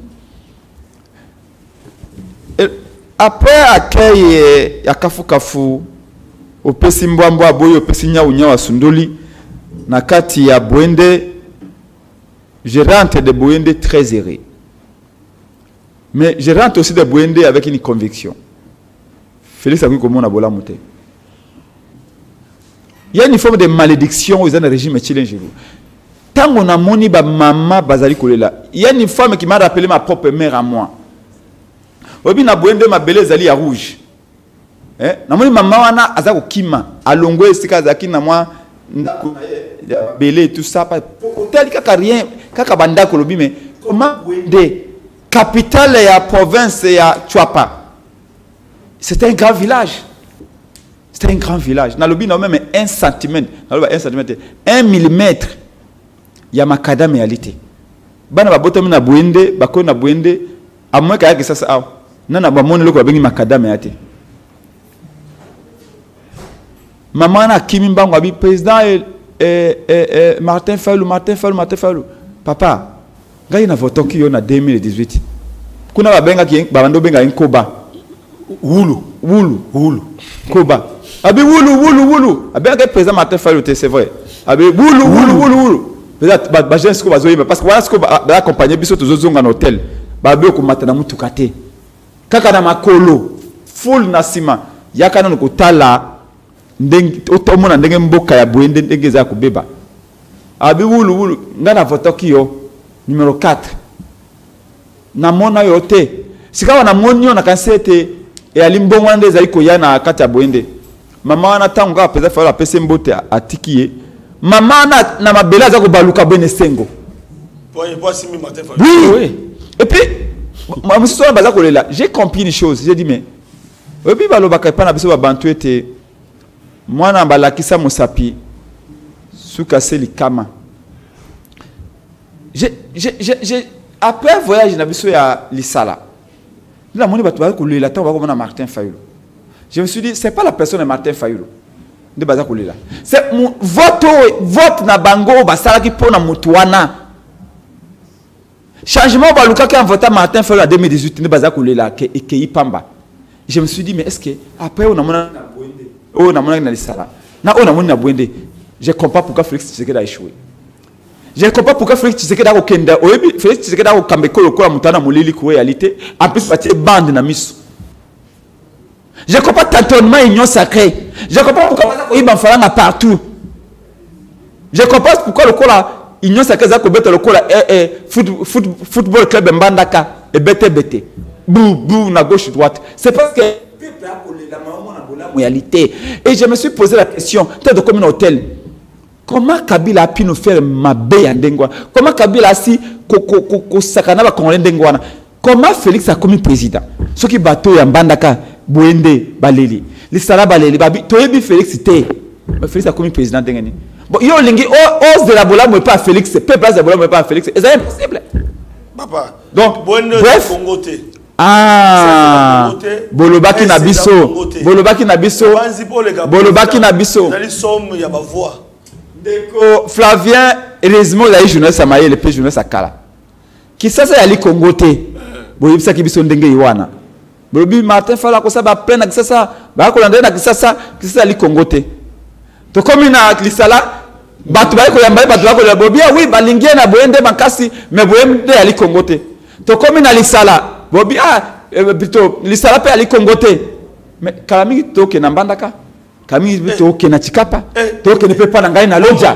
Et après accueil ya kafu kafu au pesi mbwambo aboyo au pesi nya unya wa sundoli na kati ya Boende je rentre de Boende très heureux. Mais je rentre aussi de Boende avec une conviction. Félix a vu comment on a bola monté. Il y a une forme de malédiction aux régime chilien. Tango na moni ba maman bazali kolela. Il y a une femme qui m'a rappelé ma propre mère à moi. Obi na Bwende ma belle zali ya rouge. Eh, na moni maman wana azako kima, alongo esika zaki na moi ndako belé tout ça pas tel kaka rien kaka bandako lobi mais comment Bwende capitale ya province ya Chwapa. C'est un grand village. C'est un grand village. Na lobi na même un centimètre, na lobi un centimètre, un millimètre. Il y a macadam réalité. Bana ba botomi na Bwende, bako na Bwende, à moins que ça ça. Nana ba mon loko ba bengi macadam réalité. Maman na kimi mbango abi président et et Martin Fayulu, Martin Fayulu, Martin Fayulu. Papa, ngai na voto ki yo na deux mille dix-huit. Kuna ba benga ki ba bando benga Nkoba. Wulu, wulu, wulu. Koba. Abi wulu, wulu, wulu. Abi ngai président Martin Fayulu, c'est vrai. Abi wulu, wulu, wulu, wulu. Peut-être ba ba gens ko bazoyeba parce que voilà ce ko ba accompagner biso to zonga na hôtel. Ba be ko matana mutukate. Kaka na makolo. Full na sima. Yaka na ko tala. Ndenge otomona ndenge mboka ya Bwende ndenge za kubeba. Abi wulu wulu ngana votoki yo numéro quatre. Na mona yo te. Sikawa na monyo na kansete e alimbongo ndeza iko ya na kati ya Bwende. Mama wana tango ka pesa fa la pese mbote atikiye. Mama na na mabela za ko baluka Bwende sengo. Oui, oui. Et puis moi je suis baza kolela, j'ai compris une chose, j'ai dit mais obi balobaka pa na biso ba bantu ete moi na balakisa mosapi sukase likama. J'ai j'ai j'ai après voyage na biso ya Lisala. La moni batu ba kolela tant ba ko na Martin Fayulu. Je me suis dit c'est pas la personne de Martin Fayulu. De baza kolela. C'est mon vote vote na bango basala ki pona mutuana. Changement baluka qui a voté Martin Fayulu en deux mille dix-huit de baza kolela ke ke pamba. Je me suis dit mais est-ce que après on a mona oh na mona na Lisala. Na on a mona na Bwende. Je comprends pourquoi Félix Tshisekedi a échoué. Je comprends pourquoi Félix Tshisekedi a okenda. Oyebi Félix Tshisekedi a okambeko lokola mutana molili ku réalité. En plus batie bande na miso. Je comprends tâtonnement union sacrée. Je comprends pourquoi il va falloir partout. Je comprends pourquoi le cola union sacrée za ko beta le cola eh football club Mbandaka et bete bete. Bou bou na gauche droite. C'est parce que peuple a collé la maman na bola réalité. Et je me suis posé la question, tête de comme un hôtel. Comment Kabila a pu nous faire mabe ya ndengwa? Comment Kabila a si ko ko ko sakana ba Congolais ndengwana? Comment Félix a commis président? Ce qui bateau ya Mbandaka Bwende baleli Lisala baleli babi toyebi Félix te Félix a commis président dengeni bon yo lingi os de la bola mo pas Félix peu place de bola mo pas Félix c'est impossible papa donc Bwende Congo te ah bolobaki na biso bolobaki na biso bolobaki na biso dans les sommes ya ba voix Deko Flavien heureusement la journée ça maye le pe journée ça kala qui ça ça ali Congo te boyebisa ki biso ndenge yiwana Bobi Martin Fayulu ko sa ba plein na kisasa ba ko landé na kisasa kisasa li Congo te to komi na Lisala batu ba ko yamba batu ba ko la bobi oui balingie na Bwende makasi mais Bwende ali Congo te to komi na Lisala bobi ah plutôt Lisala pe ali Congo te mais kalami to ke na Mbandaka kami to ke na Chikapa to ke ne pe pa na ngai na Lodja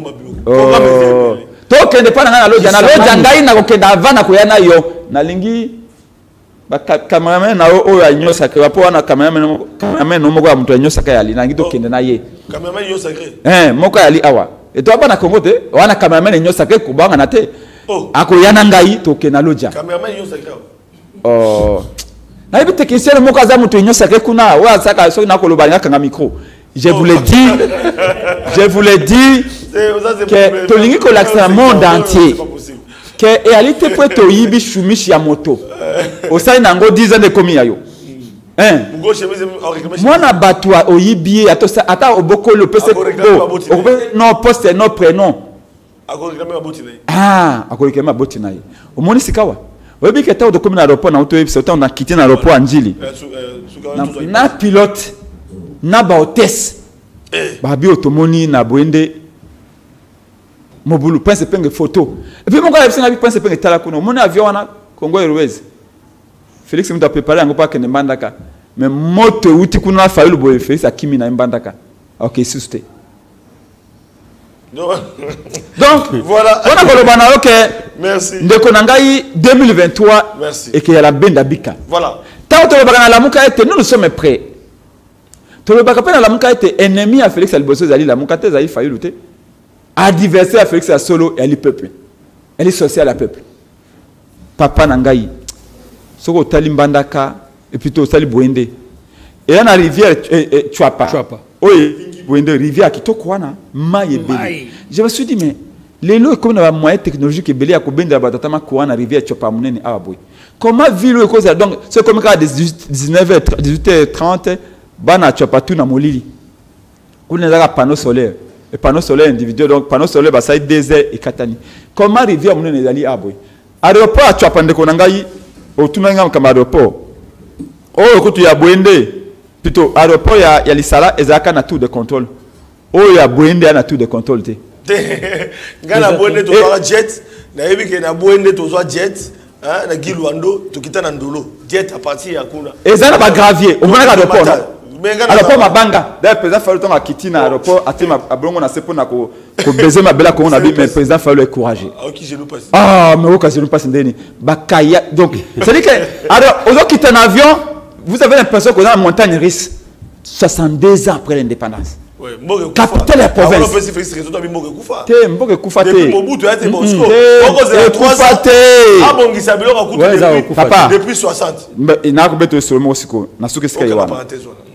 to ke ne pa na ngai na Lodja na Lodja ngai na ko ke na vana ko yana yo na lingi ba cameraman na o ya nyo sacré ba po na cameraman cameraman no moko ya muto ya nyo sacré ali na ngi to kende na ye cameraman nyo sacré eh moko ali awa e to ba na Congo te wana cameraman nyo sacré ko banga na te ako yana ngai to kena Lodja cameraman nyo sacré oh na ibi technicien moko aza muto nyo sacré kuna wa saka so na ko lobanga kanga micro je vous le dis je vous le dis que to lingi ko l'accent monde entier que réalité peut to yibi shumishi ya moto au sein nango dix ans de komi yayo hein moi na batwa oyibi atosa ata oboko le pese ko non poste non prénom ah akolikema maboti naye omoni sikawa oyebi ke taw de komi na aéroport na auto yebisa taw na quitté na aéroport Anjili na pilote na ba hôtesse ba bi otomoni na Bwende Mobulu pense penge photo et puis mon gars il a pense penge tala kuno mon avion wana Congo Airways Félix m'a préparé ngo pa kene Mbandaka mais moto uti kuna Fayulu boye Félix akimi na Mbandaka OK susté Donc, voilà. On a colobana ok. Merci. Ndeko nangai deux mille vingt-trois. Merci. Et qu'il y a la benda bika. Voilà. Tant que le la muka était, nous nous sommes prêts. Tout le bagapena la muka était ennemi à Félix Aliboso Zali, la muka Zali failli lutter. Adversaire à Félix Solo et à le peuple. Elle est sociale à peuple. Papa nangai. Soko talimbandaka et plutôt sali boende. Et là la rivière Chuapa. Chuapa. Oui, boende rivière qui tokwana maye beli. Je me suis dit mais les lois comme la moyen technologique et belé à kobenda batatama kwana rivière Chuapa munene ababoy. Comment vivre cause donc c'est comme à dix-neuf heures dix-huit heures trente bana Chuapa tout na molili. On a un panneau solaire. Et panneau solaire individuel donc panneau solaire bah ça deux heures et katani. Comment rivière munene zali ababoy. Aéroport à Chuapa ndeko nangai au tunanga comme aéroport. Oh écoute il y a boende plutôt aéroport il y a il y a l'isala et zaka na tour de contrôle. Oh il y a boende na tour de contrôle té. Ngana boende to va jet na yebi ke na boende to zo jet hein na Gilwando to kita na ndolo jet à partir ya kuna. Et ça na ba gravier au moins aéroport. Aéroport mabanga. D'ailleurs président fallu ton akiti na aéroport atima abongo na sepo na ko ko baiser ma bela ko on a dit mais président fallu être courageux. OK je nous passe. Ah mais occasion nous passe ndeni. Bakaya donc c'est dire que alors aux quitter un avion vous avez l'impression qu'on est en montagne russe soixante-deux ans après l'indépendance. Oui, Mboge Kufa. Capitale la province. On peut se faire résultat bi Mboge Kufa. Té Mboge Kufa té. Depuis Mobutu a été bon score. Mboge Kufa té. Ah bon Gisabelo a coûté depuis papa depuis soixante. Mais il n'a pas besoin de se remettre siko. Na suke sika yawa. Parenthèse voilà.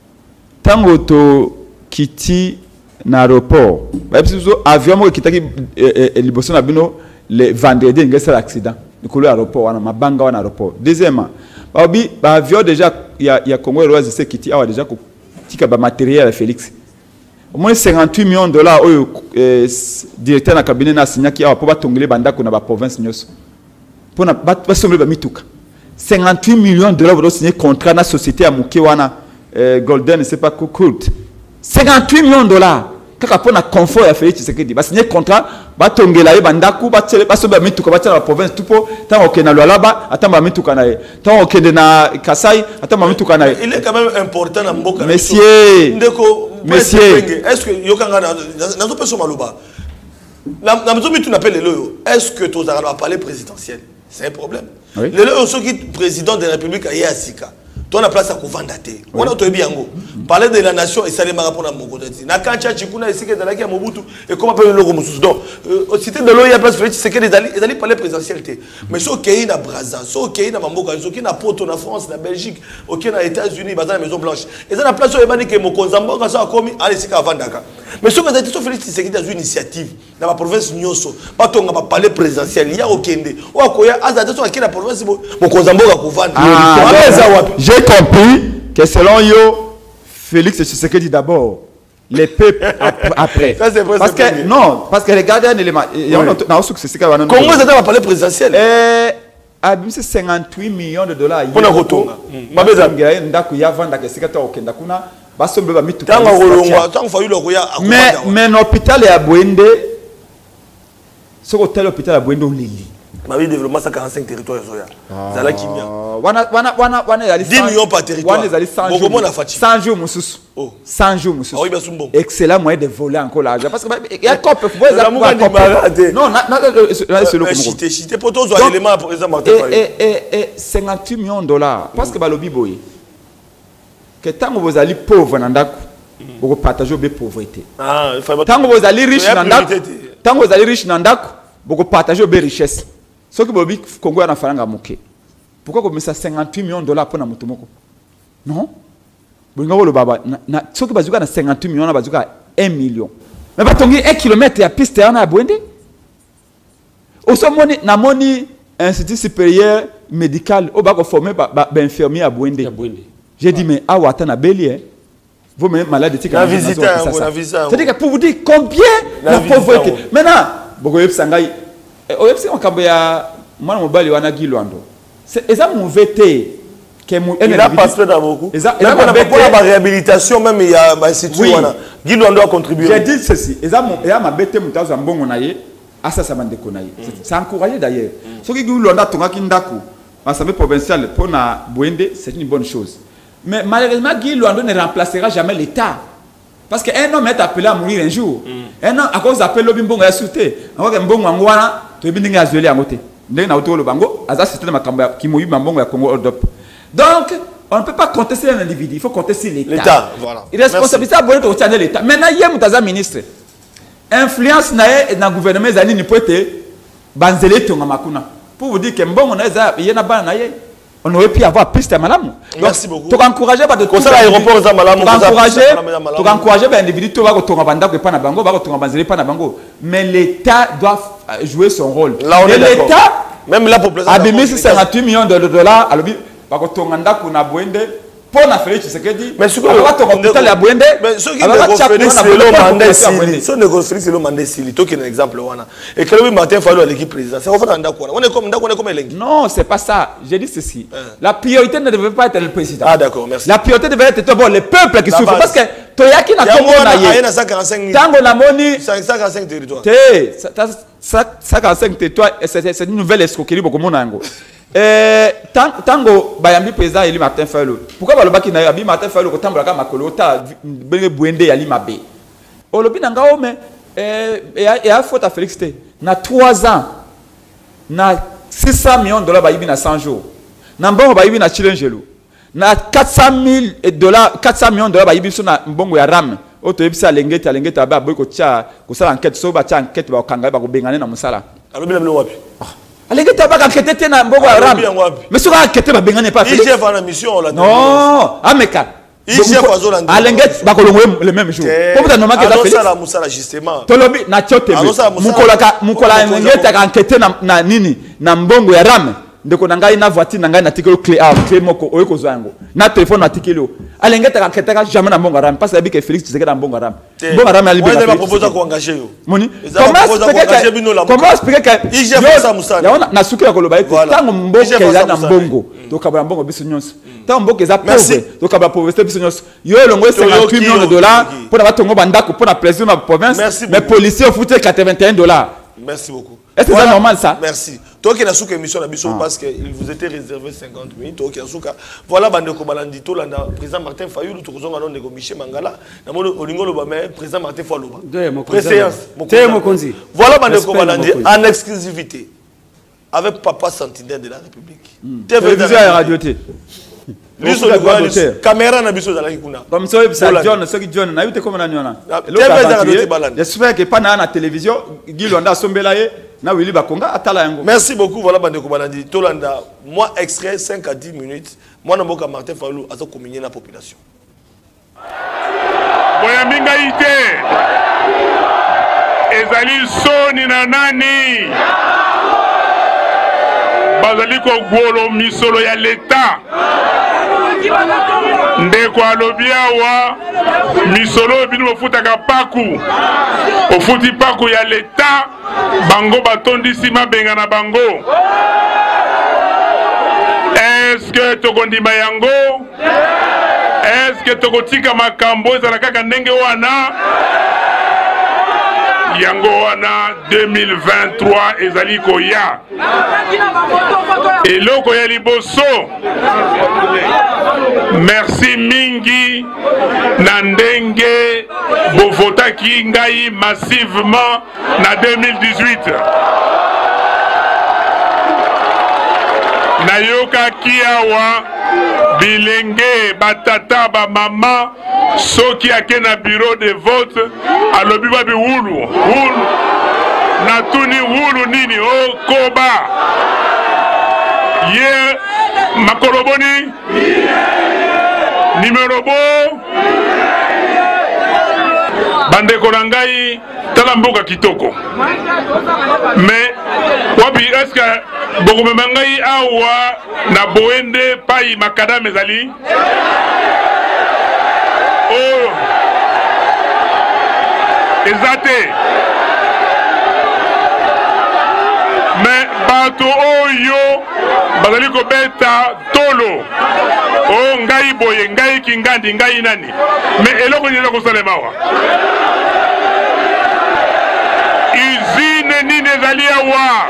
Tango to kiti na aéroport. Ba biso avion mo kitaki liboso na bino le vendredi ngesa l'accident. Nikolo aéroport wana mabanga wana aéroport. Deuxièmement, ba bi ba avion déjà il y a il y a Congo Airways c'est kiti awa déjà ko tika ba matériel à Félix. Au moins cinquante-huit millions de dollars au euh, directeur na cabinet na signaki awa po batongele bandako na ba province nyos. Pour na ba sombre ba mituka. cinquante-huit millions de dollars pour signer contrat na société à Mukewana euh, Golden c'est pas Cookurt. cinquante-huit millions de dollars. Kaka pour na confort ya Félix Tshisekedi ba signer contrat ba tongela ye bandako ba tele ba sombre ba mituka ba tele la province tupo tant okena lwalaba atamba mituka na ye. Tant okende na Kasai atamba mituka na ye. Il est quand même important na mboka. Monsieur Ndeko Monsieur, est-ce que Yokanga n'a pas son malouba? Est-ce que tu as parlé présidentiel? C'est un problème. Oui. Le lieu où le président de la République a Sika. Tu as place à Kovandate. On a tout bien. Parler de la nation et ça les m'a rapport à mon côté. Na kancha chikuna ici que dans la guerre Mobutu et comment peut le logo Moussus. Donc, au cité de l'eau il y a place Félix, c'est que les alliés, les alliés parler présidentialité. Mais ce qui est na Brazza, ce qui est na Mamboka, ce qui est na Porto, na France, na Belgique, au qui est na États-Unis, dans la Maison Blanche. Et ça na place où il m'a dit que mon Konzambo quand ça a commis, allez c'est qu'à Vandaka. Mais ce que vous avez dit, Félix, c'est qu'il y a une initiative dans la province Nyoso. Pas ton va parler présidentiel, il y a aucun des. Ou à quoi il y a azadé sur la province mon Konzambo à Kouvanda. J'ai compris que selon yo Félix Tshisekedi d'abord, les peuples après. Ça, c'est vrai, parce que premier. Non, parce que regardez un élément. Il y a un c'est ce qu'on Congo, ça va parler présidentiel. Eh, c'est cinquante-huit millions de dollars. Pour la retour. Ma beza. Ndaku ya vanda que c'est que tu okenda kuna. Basombe ba mitu. Tant que tant que le roya. Mais mais l'hôpital est à Bwende. Ce hôtel hôpital à Bwende on lili. Ma vie développement ça quarante-cinq territoires zoya. Zala kimia. Wana wana wana wana dix millions par territoire. Wana zali cent jours. cent jours mususu. Oh. cent jours mususu. Ah oui, bien bon. Excellent moyen de voler encore l'argent parce que il y a cop faut ça. Non, non, c'est le chité chité pour tous les éléments pour exemple Martin Fayulu. Et et et cinquante-huit millions de dollars parce que balobi boy. Que tant que vous allez pauvre dans ndako, vous partagez be pauvreté. Ah, tant que vous allez riche dans ndako, tant que vous allez riche dans ndako, vous partagez be richesse. Ce que Bobi Congo a faranga moké. Pourquoi comme ça cinquante-huit millions de dollars pour na mutumoko? Non? Bongo le baba na ce que bazuka na cinquante-huit millions na bazuka un million. Mais ba tongi un kilomètre ya piste na Bwende. Oso moni na moni institut supérieur médical au bako formé ba infirmier à Bwende. J'ai dit mais ah wata na Bélier. Vous même malade tika na visiter on a visité. C'est-à-dire que pour vous dire combien la pauvreté. Maintenant, boko yep sangai au yep on kambia mwana mobali wana Gilwando. C'est exactement mon V T que mon il a passé dans beaucoup. Exactement pour la réhabilitation même il y a ba institut wana. Gilwando a contribué. J'ai dit ceci, exactement il y a ma B T mutazo mbongo na ye asa sa bande ko na ye. C'est encouragé d'ailleurs. Ce qui Gilwando tongaki ndako l'Assemblée provinciale pour na Bwende, c'est une bonne chose. Mais malheureusement Gilwando ne remplacera jamais l'État. Parce qu'un homme est appelé à mourir un jour. Mm. Un homme, à cause d'appel lobby mbongo ya sauté. Encore que mbongo ngwana, to bindinga azwele à côté. Ndenge na auto le bango, aza c'était ma kamba qui moyi mbongo ya Congo Hold Up. Donc, on ne peut pas contester un individu, il faut contester l'État. L'État, voilà. Il responsabilité à bonne au de l'État. Maintenant, hier mutaza ministre. Influence nae na gouvernement zani ni poete banzele tonga makuna. Pour vous dire que mbongo na za yena bana nae. On aurait pu avoir plus de malam. Merci beaucoup. Tu encourager pas de tout l'aéroport za malam. Tu encourager, tu encourager ben individu to va ko tonga banda ko pa na bango, va ko tonga banzele pa na bango. Mais l'État doit jouer son rôle. Là on est d'accord. L'État même là pour plaisir. A mis cinquante-huit millions de dollars à l'obi va ko tonga ndako na Bwende. Pour na Félix Tshisekedi. Mais ce que va tonga hôpital ya Bwende. Mais ce qui est Félix c'est le mandat ici. Ce ne Félix c'est le mandat ici. Toi qui est un exemple wana. Et que le Martin Fayulu à l'équipe président. C'est refait ndako. On est comme ndako on est comme elengi. Non, c'est pas ça. J'ai dit ceci. La priorité ne devait pas être le président. Ah d'accord, merci. La priorité devait être bon, le peuple qui souffre parce que toyaki na Congo na ye. Tango na moni cent quarante-cinq territoires. Té, cent quarante-cinq territoires, c'est une nouvelle escroquerie pour mon ango. Euh, tango bayambi président Eli Martin Fayulu. Pourquoi balobaki na yabi Martin Fayulu ko tambola ka makolo ta benge Bwende yali mabe. Olobi nanga ome euh et a faute à Félix Té. Na trois ans na six cents millions de dollars bayibi na cent jours. Na mbongo bayibi na Chilengelo. Na quatre cent mille dollars quatre cents millions de dollars bayibi so na mbongo ya ram. Oto yebisa lengeta lengeta ba boy ko tia ko sala enquête so ba tia enquête ba kanga ba ko bengane na musala. Alobi na mlo wapi? Allez, tu n'as pas enquêté dans Bogo Aram. Mais si tu as enquêté, tu n'as pas fait. I G F en mission, on l'a dit. Non, Ameka. I G F en zone. Allez, tu vas le même jour. Pourquoi tu n'as pas fait ça? Alors, ça, justement. Tolobi, na tchote. Mukola, Mukola, tu as enquêté na nini, na Mbongo Aram. ndeko na ngai na voiture na ngai na tikelo clé A clé moko oyo ko zwango na téléphone na tikelo alenge ta kaketaka jamais na mbongo ram parce que que Félix Tshisekedi na mbongo ram mbongo ram ya libération on va proposer ko engager yo moni comment expliquer que I G F ça musana ya na suki ya koloba ete tango mbongo eza na mbongo to kabala mbongo biso nyonso tango mbongo eza pauvre to kabala pauvreté biso nyonso yo longo cinquante-huit millions de dollars pour na batongo bandako pour na président de la province mais policier foutait quatre-vingt-un dollars. Merci beaucoup. Est-ce que voilà, c'est normal ça? Merci. Toi qui as une émission à Bissot parce qu'il vous était réservé cinquante minutes. Toi qui as voilà, Bandeko Balandi, le président Martin Fayulu, tout le monde est Michel Mangala, le président Martin Fayulu. Préséance. Voilà, Bandeko Balandi, en exclusivité, avec Papa Sentinelle de la République. Télévision et radio. Biso de caméra na biso zala kuna comme ça ça John ce qui John na yute comme na nyona j'espère que pas na na télévision Gilo nda sombela ye na Willy Bakonga atala yango. Merci beaucoup. Voilà Bandeko Balandi Tolanda moi extrait cinq à dix minutes moi na mboka Martin Fayulu azo communier na population boya minga ite ezali soni na nani bazali ko golo misolo ya l'état ndeko alobi awa misolo bino ofutaka paku ofuti paku ya leta bango batondisi mabenga na bango est-ce que tokondima yango est-ce que tokotika makambo ezala kaka ndenge wana yango wana deux mille vingt-trois ezali koya eloko ya liboso merci mingi na ndenge bovotaki ngai massivement na deux mille dix-huit nayokaki awa bilenge batata ba mama soki ake na bureau de vote alobi babi wulu wulu na tuni wulu nini okoba ye makoloboni numéro bo bandeko na ngai tala mboka kitoko mais wapi est-ce que bokomema ngai awa na boende pai makadam ezali oyo eza te mais bato oyo bazali kobeta tolo o ngai boye ngai kingandi ngai nani mais eloko nini eza kosalema awa usine nini ezali awa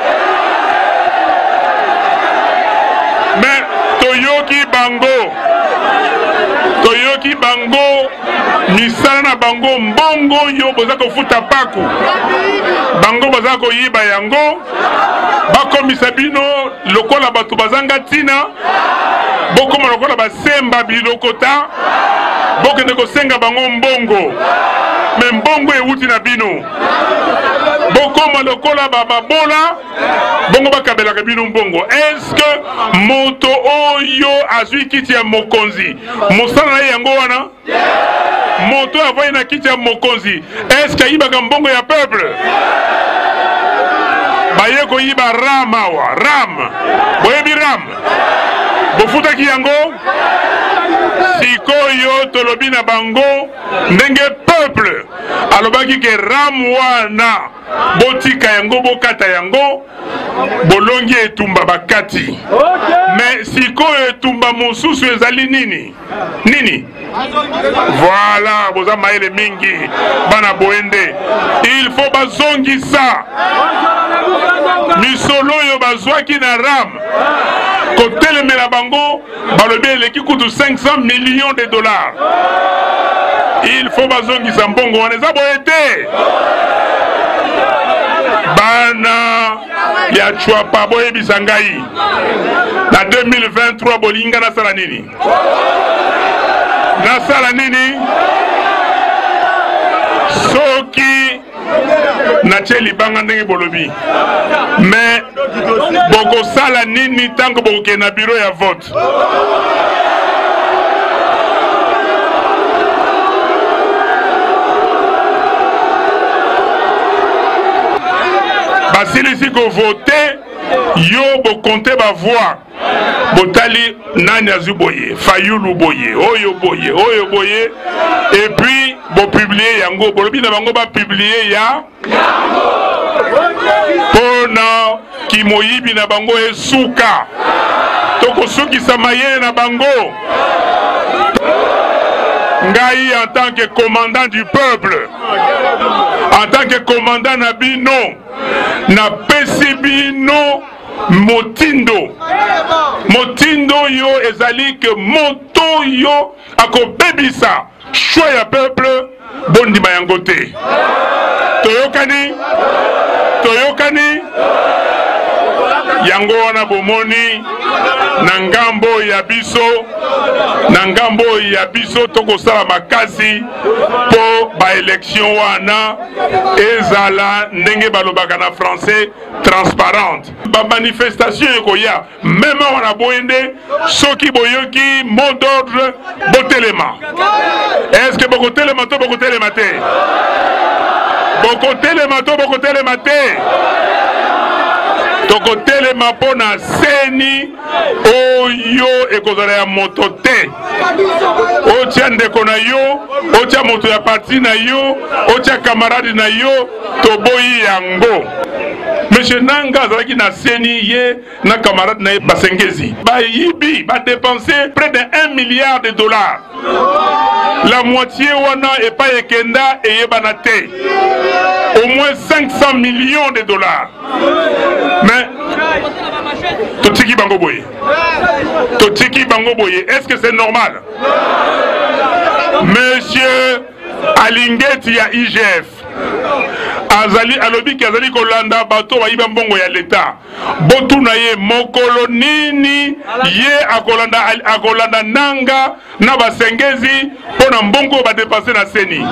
mais toyoki bango toyoki bango misala na bango mbongo yo boza kofuta paku bango boza koyiba yango bakomisa bino lokola bato bazanga ntina bokoma lokola basemba bilokota bokende kosenga bango mbongo me mbongo euti na bino bokoma lokola bababola bongo bakabelaka bino mbongo. Est-ce que moto oyo azwi kiti ya mokonzi mosala na ye yango wana moto avoye na kiti ya mokonzi est-ce que ayibaka mbongo ya peuple baye koyiba ram awa ram boyebi ram bofutaki yango sikoyo tolobi na bango ndenge peuple alobaki ke ram wana botika yango bokata yango bolongi etumba bakati mais sikoyo etumba mosusu ezali nini nini voilà boza maele mingi bana boende il faut bazongisa misolo oyo bazwaki na ram kotelemela bango balobi eleki kutu cinq cents millions de dollars il faut bazongisa mbongo wana eza boye te bana ya chwapa boyebisa ngai na deux mille vingt-trois bolinga nasala nini nasala nini soki natie libanga ndenge bolobi mais bokosala nini tango bokokende na bureau ya vote basilisi kovote yo bokonte bavoi botali nani azwi boye Fayulu boye oyo boye oyo boye et puis bopublie yango bolobi na bango bapublie ya pona kimoyibi na bango esuka tokosukisa mayele na bango. Ngai en tant que commandant du peuple, en tant que commandant na bino na pesi bino motindo motindo yo ezali ke moto yo akobebisa choix ya peuple bondima yango te toyokani toyokani yango wana bomoni na ngambo ya biso na ngambo ya biso tokosala makasi po ba élection wana ezala ndenge balobaka na français transparente ba manifestation ekoya même wana boyende soki boyoki mot d'ordre botelema est-ce que bokotelema to bokotelema te bokotelema to bokotelema te tokotelema pona seni oyo ekozala ya moto te otia ndeko na yo otia moto ya parti na yo otia camarade na yo toboyi yango. Monsieur Nanga azalaki na seni ye na camarade na ye basengezi bayibi badepense près de un milliard de dollars la moitié wana epa ekenda eyebana te au moins cinq cents millions de dollars mais totiki bango boye totiki bango boye est-ce que c'est normal? Monsieur Alingeti ya I G F azali alobi ki azali kolanda bato bayiba mbongo ya leta botuna ye mokolo nini ye akolanda akolanda nanga na basengezi pona mbongo badepase na seni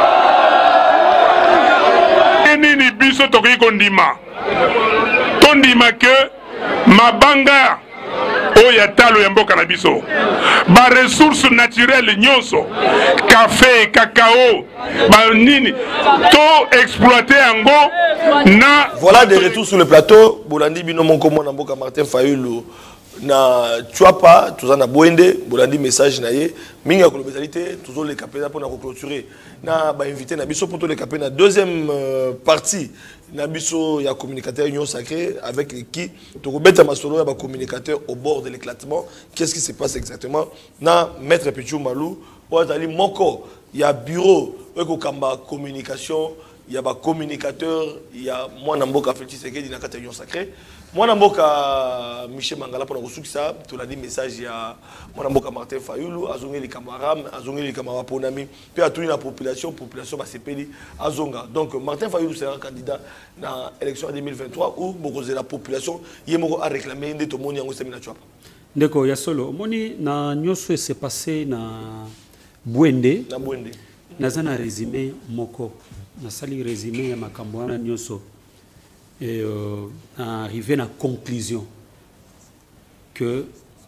nini biso tokoki kondima tondima ke mabanga oya talo ya mboka na biso ba ressources naturelles nyonso café cacao ba nini to exploiter yango na. Voilà des retours sur le plateau bolandi bino monko mona mboka Martin Fayulu na Chwapa tuza na Bwende bolandi message na ye mingi ya kolobezalité toujours les capena pour na clôturer na ba invité na biso pour tous les capena deuxième euh, partie na biso ya communicateur union sacrée avec qui tokobeta masolo ya ba communicateur au bord de l'éclatement. Qu'est-ce qui se passe exactement na maître Pichou Malou ou azali moko ya bureau eko kamba communication il y a des communicateurs, il y a moi Namboka Félix Tshisekedi na kati union sacrée. Moi Namboka Michel Mangala pour nous ça, tu l'as dit message il y a moi Namboka Martin Fayulu, azongé les camarades, azongé les camarades ponami, puis à toute la population, population va se payer azonga. Donc Martin Fayulu sera candidat dans l'élection deux mille vingt-trois où beaucoup de la population yemoko a réclamé de tout le monde en Oustamina Chouapa. D'accord, il y a solo. Moni na nyoswe s'est passé na Bwende. Na Bwende. Nazana résumé moko. Na sali résumé ya makambo wana nyoso. Et euh, arrivé à la conclusion que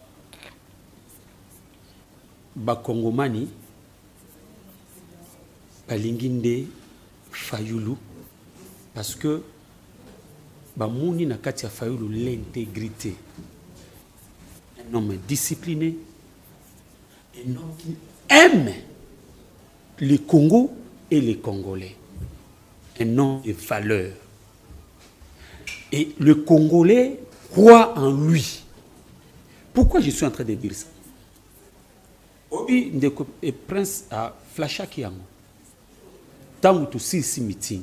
Bakongomani balinginde Fayulu parce que Bamouni na kati ya Fayulu l'intégrité. Un homme discipliné, un homme qui aime le Congo et les Congolais. Un homme de valeur. Et le Congolais croit en lui. Pourquoi je suis en train de dire ça? Obi ndeko et prince a flasha kiyango. Tangu tu sisi meeting.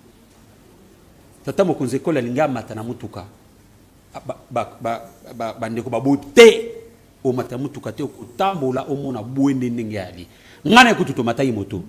Tata mokonze kola linga mata na mutuka. Ba ba ba ba ndeko babote o mata mutuka te ko tambola o mona Bwende ndenge ali. Ngana ko to mata moto.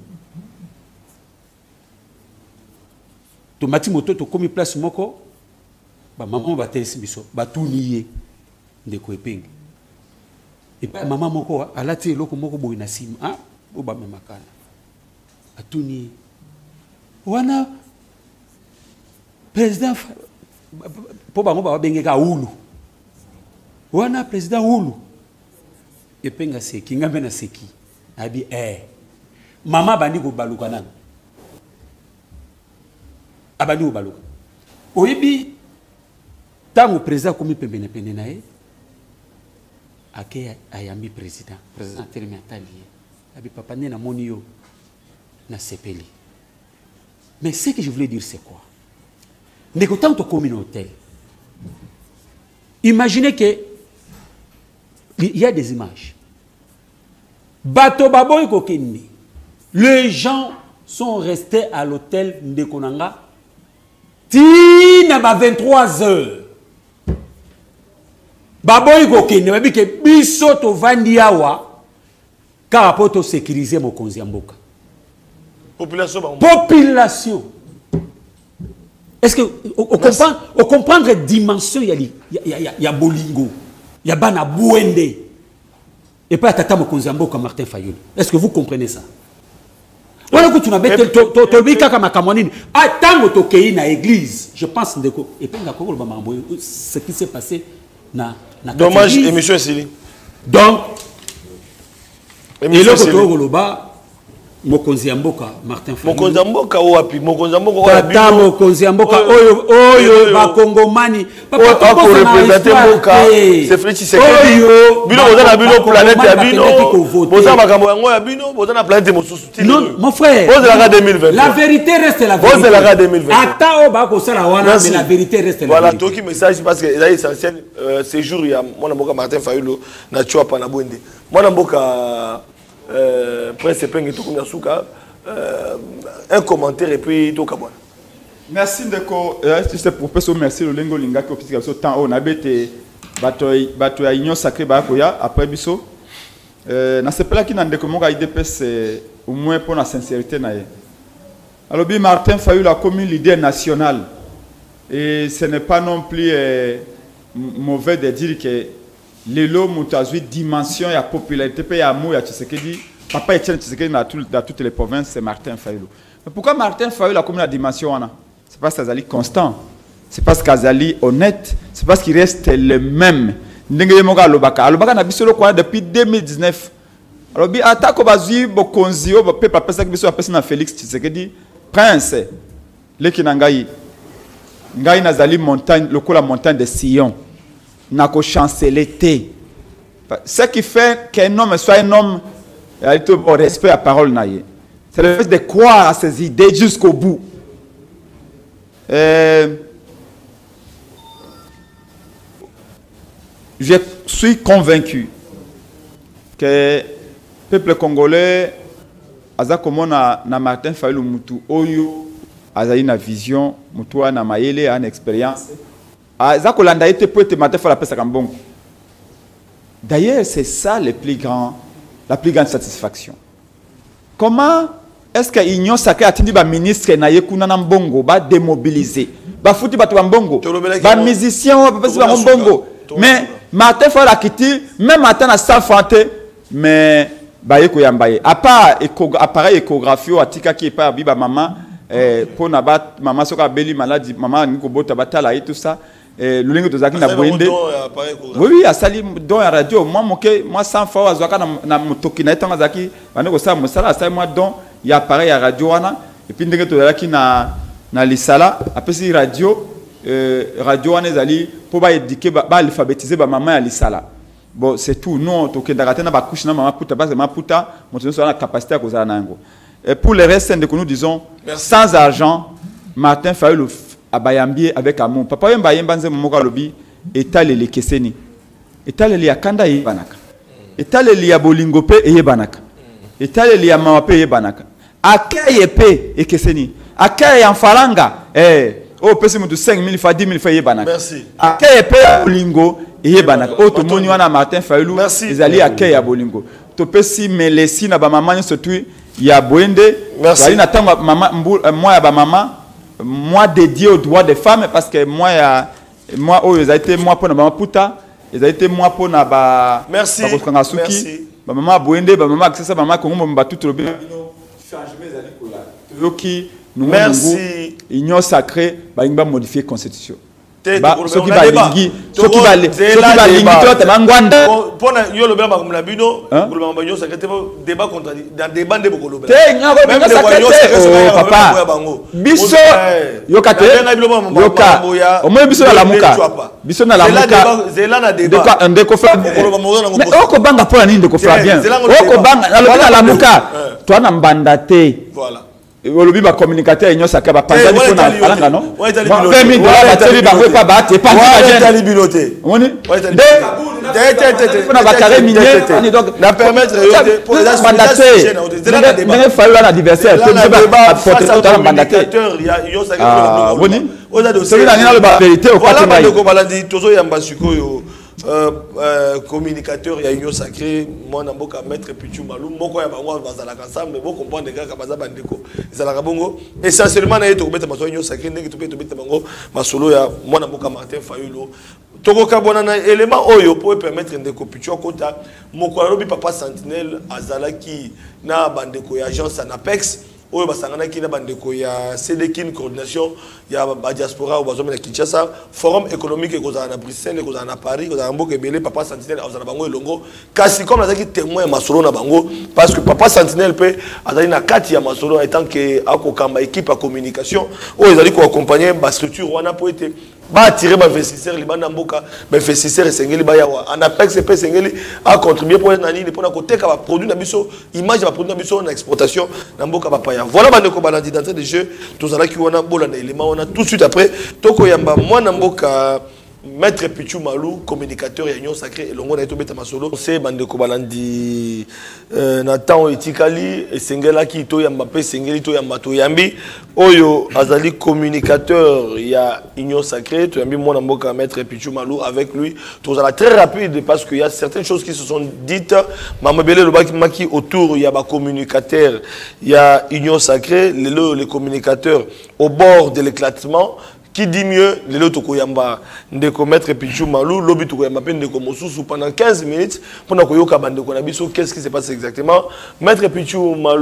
To mati moto to komi place moko. Ba maman ba telisi biso ba tuniye ndeko epenge et pa maman moko alati eloko moko boyi na sima ah o ba memakana atuniye wana président po bango ba bengeka ulu wana président ulu epenga seki ngambe na seki abi eh mama bandi ko baluka nana abandi ko baluka oyebi tant le président comme pembene pembene nae ake ayami président président terme atali abi papa né na monio na sepeli. Mais ce que je voulais dire c'est quoi? Ndeko tant to communauté. Imaginez que il y a des images. Bato baboy kokeni. Les gens sont restés à l'hôtel Ndekonanga tina ba vingt-trois heures. Baboy kokende babi ke biso to vandi awa car poto sécuriser mokonzi ya mboka. Population ba population. Est-ce que on comprend on comprendre la dimension ya ya ya ya bolingo. Ya bana Bwende. Et pas tata mokonzi ya mboka Martin Fayulu. Est-ce que vous comprenez ça? Voilà que tu n'as pas to to bika kama kamonini. Ah tango to kei na église. Je pense ndeko et puis ngako ba mambo ce qui s'est passé na na dommage émission Sili. Donc et le koto loba mokonzi ya mboka Martin Fayulu. Mokonzi ya mboka wapi? Mokonzi ya mboka wapi? Tata mokonzi ya mboka oyo oyo ba Kongomani papa ko représenter mboka c'est Félix Tshisekedi. Bino boza na bino planète ya bino. Boza makambo yango ya bino, boza na planète mosusu. Non mon frère. Boza la deux mille vingt. La vérité reste la vérité. Boza la deux mille vingt. Ata o ba ko sala wana mais la vérité reste la vérité. Voilà toki message parce que c'est essentiel ces jours il y a mon mboka Martin Fayulu na Chouapa na Bwende. Mon mboka Euh, Prince Penge Tokumiasuka, euh, un commentaire et puis tout kabwana. Merci Ndeko, c'est pour professeur merci le lingo linga qui officie sur temps on habite bato bato ya union sacrée ba koya après biso. Euh na sepela ki na Ndeko monga I D P S au moins pour la sincérité na ye. Alors bi Martin Fayulu a comme leader national et ce n'est pas non plus euh, mauvais de dire que Lelo Moutazui dimension et la popularité et l'amour à Tshisekedi papa Etienne Tshisekedi dans, tout, dans toutes les provinces c'est Martin Fayulu. Mais pourquoi Martin Fayulu a comme la dimension c'est parce qu'il est constant, c'est parce qu'il est honnête, c'est parce qu'il reste le même. Ndenge yemoka alobaka alobaka na biso lokwa depuis deux mille dix-neuf. Alors bi atako bazui bokonzi o pe papa ça biso apesa na Félix Tshisekedi prince leki na ngai ngai nazali montagne lokola montagne de Sion. N'a qu'au chancelleté. Ce qui fait qu'un homme soit un homme au respect à la parole, c'est le fait de croire à ses idées jusqu'au bout. Euh, je suis convaincu que le peuple congolais, Azakomona na Martin Fayulu Mutu, Oyo, azali na vision mutu ana mayele ana expérience aza kolanda ete po ete matin fa la pesa kambongo. D'ailleurs c'est ça le plus grand la plus grande satisfaction. Comment est-ce que l'Union sacrée a tenu ba ministre na yekuna na mbongo ba démobiliser ba futi ba mbongo ba musicien ba pesa ba mbongo mais matin fa la kiti même matin na salle fante mais ba yeko yambaye à part appareil échographie atika qui pas biba maman eh pour na ba maman soka beli maladie maman niko bota batala et tout ça eh lulingo tozaki na boende oui oui a sali don ya radio moi moke moi sans fois azwaka na na motoki na etanga zaki baneko sa mosala sa moi don ya appareil ya radio wana et puis ndenge tozalaki na na lisala apesi radio euh, radio wana ezali pour ba éduquer ba alphabétiser ba maman ya lisala. Bon, c'est tout. Non, tu as raté na couche na maman puta, parce que ma puta, mon sur la capacité à causer la nango. Et pour le reste, que nous disons, merci. Sans argent, Martin Fayulu abayambi avec amour. Papa yemba yemba nze momoka lobi, etale le keseni. Etale li akanda ye banaka. Etale li abolingo pe ye banaka. Etale li amawa pe ye banaka. Akaye pe e keseni. Akaye en faranga, eh, oh, pesi mutu cinq mille fois dix mille fois ye banaka. Merci. Akaye pe abolingo. Et banaka o to moni wana Martin Fayulu ezali akay ya bolingo to pesi melesi na ba maman surtout ya boende ali na tango maman moi ya ba maman moi dédié aux droits des femmes parce que moi ya moi oh ils a été moi pour na maman puta ils a été moi pour na ba merci ba kosanga suki ba maman boende ba maman accès maman ko ngomba ba tout le bien changement ezali kola yoki nous merci union sacrée ba ngba modifier constitution. Ce qui va lingi, ce qui va lingi, toi t'es mangwanda. Pour na yo le bien comme la bino, pour le mambanyo secrétaire débat contre dans débat de beaucoup le bien. T'es nga ko même oh papa. Biso yo kate. Yo ka. Au moins biso na lamuka. Biso na lamuka. Zela na débat. De ndeko fa. Mais oko banga pour nini ndeko fa bien. Oko banga na lamuka. Toi na mbandate. Voilà. Olobi ba communicateur union sacrée ba panza ko na palanga non vingt mille dollars ba teli ba ko pa ba te panza ba tali biloté oni de na ba carré minier ani donc na permettre pour les mandatés mais fallu un adversaire te ba porter ça dans mandaté il y a union sacrée ah oni c'est la nina ba vérité au quatre voilà ko balandi tozo yamba sikoyo Euh, euh, communicateur il y a union sacrée moi na mboka maître Pichu Malou moko ya bango bazala ensemble mais bon comprendre que kabaza bandeko ezala kabongo essentiellement na yeto kobeta maso union sacrée ndenge topé tobeta bango masolo ya moi na mboka Martin Fayulu toko kabona na élément oyo pour permettre ndeko Pichu kota moko alobi papa Sentinelle azalaki na bandeko ya agence Anapex oyo basangana ki na bandeko ya Sélékin coordination ya ba diaspora ou bazomena Kinshasa forum économique ekozala na Bruxelles ekozala na Paris ekozala na mboka ebele papa Sentinelle azala bango elongo kasi comme nazaki témoin ya masolo na bango parce que papa Sentinelle pe azali na kati ya masolo étant que akokamba équipe à communication oyo ezali ko accompagner ba structure wana po ete ba attirer ba investisseur libanda mboka ba investisseur esengeli ba yawa Anapex pe sengeli a contribuer pour nani pour na koteka ba produit na biso image ba produit na biso na exportation na mboka ba paya voilà bandeko balandi d'entrée de jeu tozala ki wana bola na élément wana tout de suite après toko yamba mwana mboka maître Pichu Malou communicateur ya union sacrée et longo na to beta masolo c'est bandeko balandi euh, na temps etikali esengela ki to yamba pe sengeli to yamba to yambi oyo azali communicateur ya union sacrée to yambi mwana mboka maître Pichu Malou avec lui tozala très rapide parce qu'il y a certaines choses qui se sont dites mamabele lobaki maki autour ya ba communicateur ya union sacrée les les communicateurs au bord de l'éclatement. Qui dit mieux, les autres koyamba ndeko maître Pichu Malou, lobi to koyamba pe ndeko mosusu pendant quinze minutes pour na koyoka bandeko na biso qu'est-ce qui se passe exactement. Maître Pichu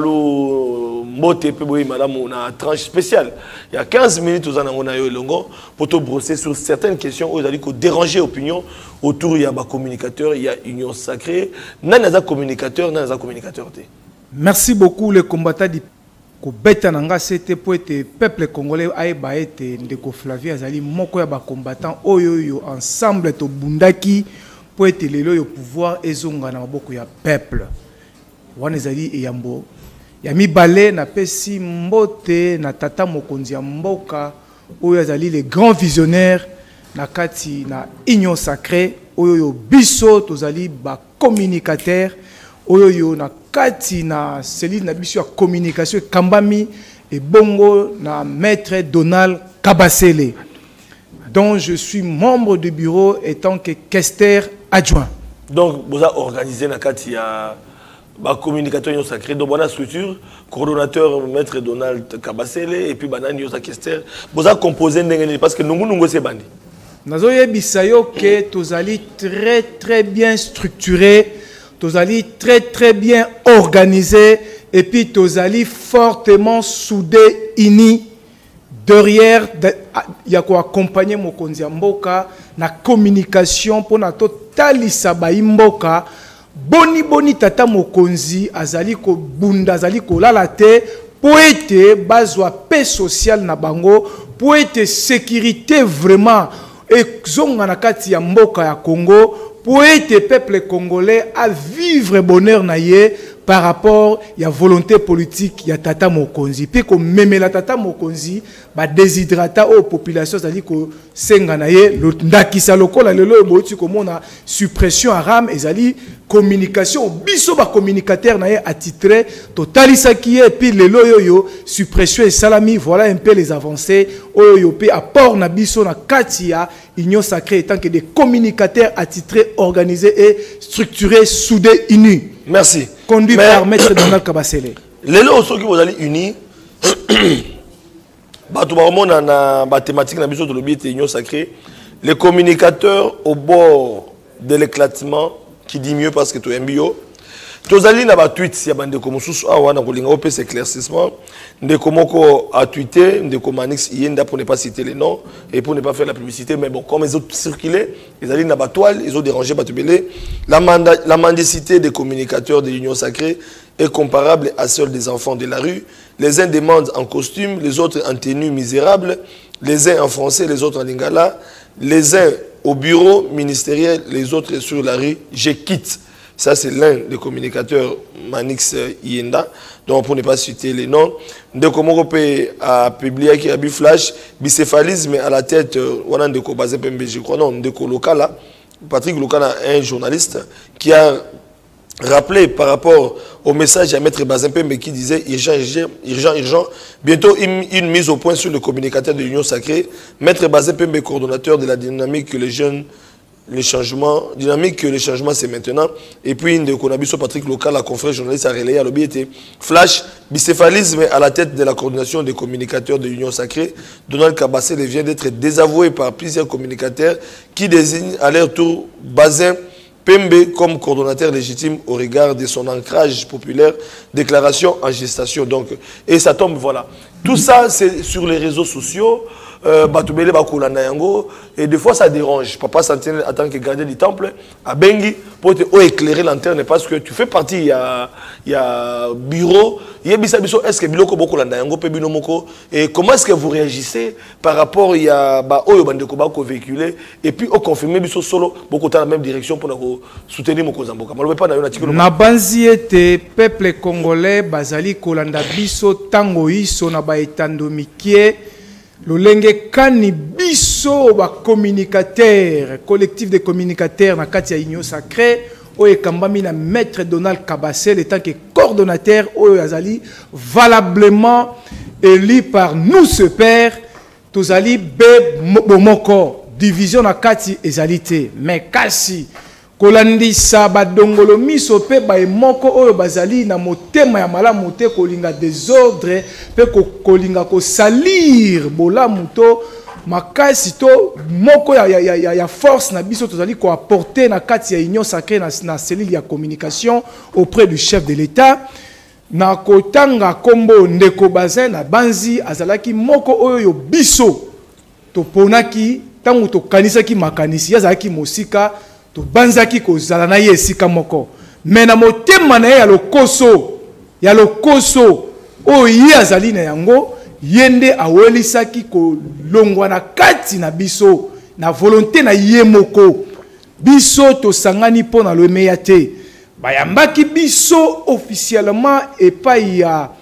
Malou mbote pe boyi madame na tranche spéciale. Il y a quinze minutes aux anangona yo longo pour te brosser sur certaines questions où ils allaient ko déranger opinion autour il y a ba communicateur, il y a union sacrée, nanaza communicateur, nanaza communicateur té. Merci beaucoup les combattants du Kobeta nanga c'était pour être peuple congolais aïba été ndeko Flavien azali moko ya ba combattant oyo yo ensemble to bundaki pour être lelo yo pouvoir ezonga na maboko ya peuple wana ezali eyambo ya mibale na pesi mbote na tata mokonzi ya mboka oyo azali les grands visionnaires na kati na union sacrée oyo yo biso tozali ba communicateur oyo yo na kati na cellule na biso ya communication kambami et bongo na maître Donald Kabasele, dont je suis membre du bureau et tant que questeur adjoint. Donc, vous avez organisé la bah, communicateur sacré, donc voilà structure, coordonnateur maître Donald Kabasele et puis banani yosa questeur. Vous avez composé parce que nous nous c'est bandi. Nous avons que tozali très très bien structuré, tozali très très bien organisé et puis tozali fortement soudé, unis derrière. Il y a quoi accompagner mokonzi mboka na communication pour na totalisa ba mboka. Boni boni tata mokonzi azali ko bunda azali ko lalate pour être bazwa paix sociale na bango, pour être sécurité vraiment et zonga na kati ya mboka ya Congo, pour être peuple congolais à vivre bonheur na ye par rapport à la volonté politique ya tata mokonzi. Puis comme même la tata mokonzi ba déshydrata aux populations, c'est-à-dire que senga na ye ndakisa lokola lelo botu komona suppression aram ezali communication biso ba communicateur na ye attitré totalisa qui et puis lelo yoyo suppression et salami. Voilà un peu les avancées oyo pe apport na biso na katia union sacrée étant que des communicateurs attitrés, organisés et structurés, soudés, unis. Merci. Conduit Mais, par maître Donald Kabasele. Les lots qui vous allez unis, la thématique de l'union sacrée, les communicateurs au bord de l'éclatement, qui dit mieux parce que tu es un bio. Tous allez na ba tweet si abande comme sous awa na kolinga opé éclaircissement de comment ko a tweeté de comment Manix Yenda pour ne pas citer les noms et pour ne pas faire la publicité, mais bon comme ils ont circulé, ils allaient na ba toile, ils ont dérangé Batubélé. La manda, la mendicité des communicateurs de l'union sacrée est comparable à celle des enfants de la rue. Les uns demandent en costume, les autres en tenue misérable, les uns en français, les autres en lingala, les uns au bureau ministériel, les autres sur la rue. Je quitte. Ça, c'est l'un des communicateurs Manix Yenda, donc pour ne pas citer les noms. De comment a publié qui a bu flash, bicéphalisme à la tête, on a de Kobazé Pembe, je crois, non, de Kolokala. Patrick Lokala, un journaliste, qui a rappelé par rapport au message à Maître Bazin-Pembe qui disait urgent, urgent, urgent. Bientôt une, une mise au point sur le communicateur de l'Union sacrée. Maître Bazin-Pembe, coordonnateur de la dynamique que les jeunes. Les changements, dynamique que les changements c'est maintenant. Et puis, de Konabiso Patrick Local, la confrère journaliste a relayé à l'objet était flash, bicéphalisme à la tête de la coordination des communicateurs de l'Union sacrée. Donald Kabasele vient d'être désavoué par plusieurs communicateurs qui désignent à leur tour Bazin Pembe comme coordonnateur légitime au regard de son ancrage populaire, déclaration en gestation. Donc, et ça tombe, voilà. Tout ça, c'est sur les réseaux sociaux. Euh, et des fois ça dérange. Papa Sentinelle en tant que gardien du temple à Bengi pour te éclairer lanterne parce que tu fais partie, il y a, il y a bureau, il y a bisabiso, est-ce que biloko beaucoup landayango pe binomoko et comment est-ce que vous réagissez par rapport il y a ba oyo bandeko ba ko véhiculer et puis au confirmer biso solo beaucoup dans la même direction pour nous soutenir moko zamboka. Malobe pas na yo na tikolo. Na banzi ete peuple congolais bazali kolanda biso tango iso na ba etandomikie. Lolenge kani biso ba communicateur collectif de communicateurs na kati ya union sacrée oye kambami na maître Donald Kabasele étant que coordonnateur oyo azali valablement élu par nous ce père tozali be bomoko division na kati ezalité mais kasi kolandisa badongolo miso pe ba moko oyo bazali na motema ya malamu te kolinga désordre pe ko kolinga ko salir bolamu to makasi to moko ya, ya, ya, ya force na biso tozali ko apporter na kati ya union sacrée na, na cellule ya communication auprès du chef de l'État na kotanga kombo ndeko Bazin na banzi azalaki moko oyo biso to ponaki tangu to kanisaki makanisi yazalaki mosika to banzaki ko zala na ye esika moko mais na motema na ye ya lokoso ya lokoso o ye azali na yango yende awelisaki ko longwa na kati na biso na volonté na ye moko biso to sangani po na lomeya te bayambaki biso officiellement epai ya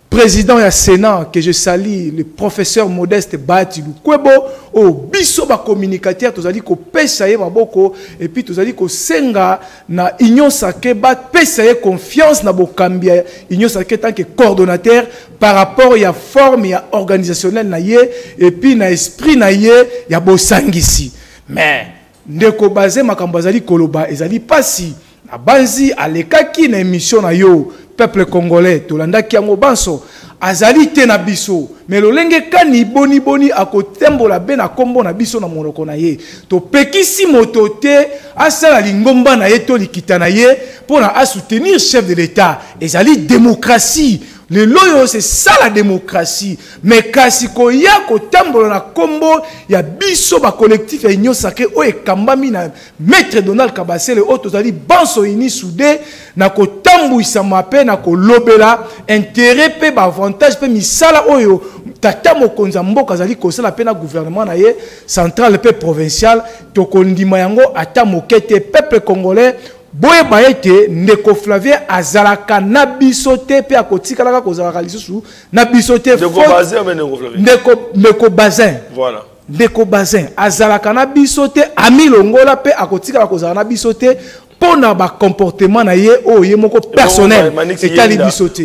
président du Sénat, que je salue, le professeur Modeste Bati Lukwebo, au biso ba communicateur, tous allez ko pesaye maboko, et puis tous allez ko senga na Union Sacrée ba pesaye confiance na bokambia Union Sacrée tant que coordonnateur par rapport à la forme et organisationnelle na ye, et puis na esprit na ye, ya bosangisi. Mais ndeko basé makambo azali koloba ezali pasi na banzi alekaki na émission na yo peuple congolais tolanda kiango banso azali te na biso mais lolenge kani boni boni akotembola be na kombo na biso na monoko na ye to pekisi moto te asala lingomba na ye to likita na ye pour na soutenir chef de l'état ezali démocratie. Le loyo c'est ça la démocratie. Mais kasi ko ya ko tambola na kombo ya biso ba collectif ya Union Sacrée o e kambami na maître Donald Kabasele o tozali banso ini soudé na ko tambuisa mape na ko lobela intérêt pe ba avantage pe misala oyo tata mokonza mboka zali ko sala pe na gouvernement na ye central pe provincial to kondima yango ata mokete peuple congolais. Boye baete ndeko Flavien azalaka na bisote pe akotikalaka kozalaka lisusu na bisote ndeko bazin mais ndeko Flavien ndeko ndeko bazin voilà ndeko bazin azalaka na bisote ami longola pe akotikala kozala na bisote pona ba comportement na ye o ye moko personnel etali bisote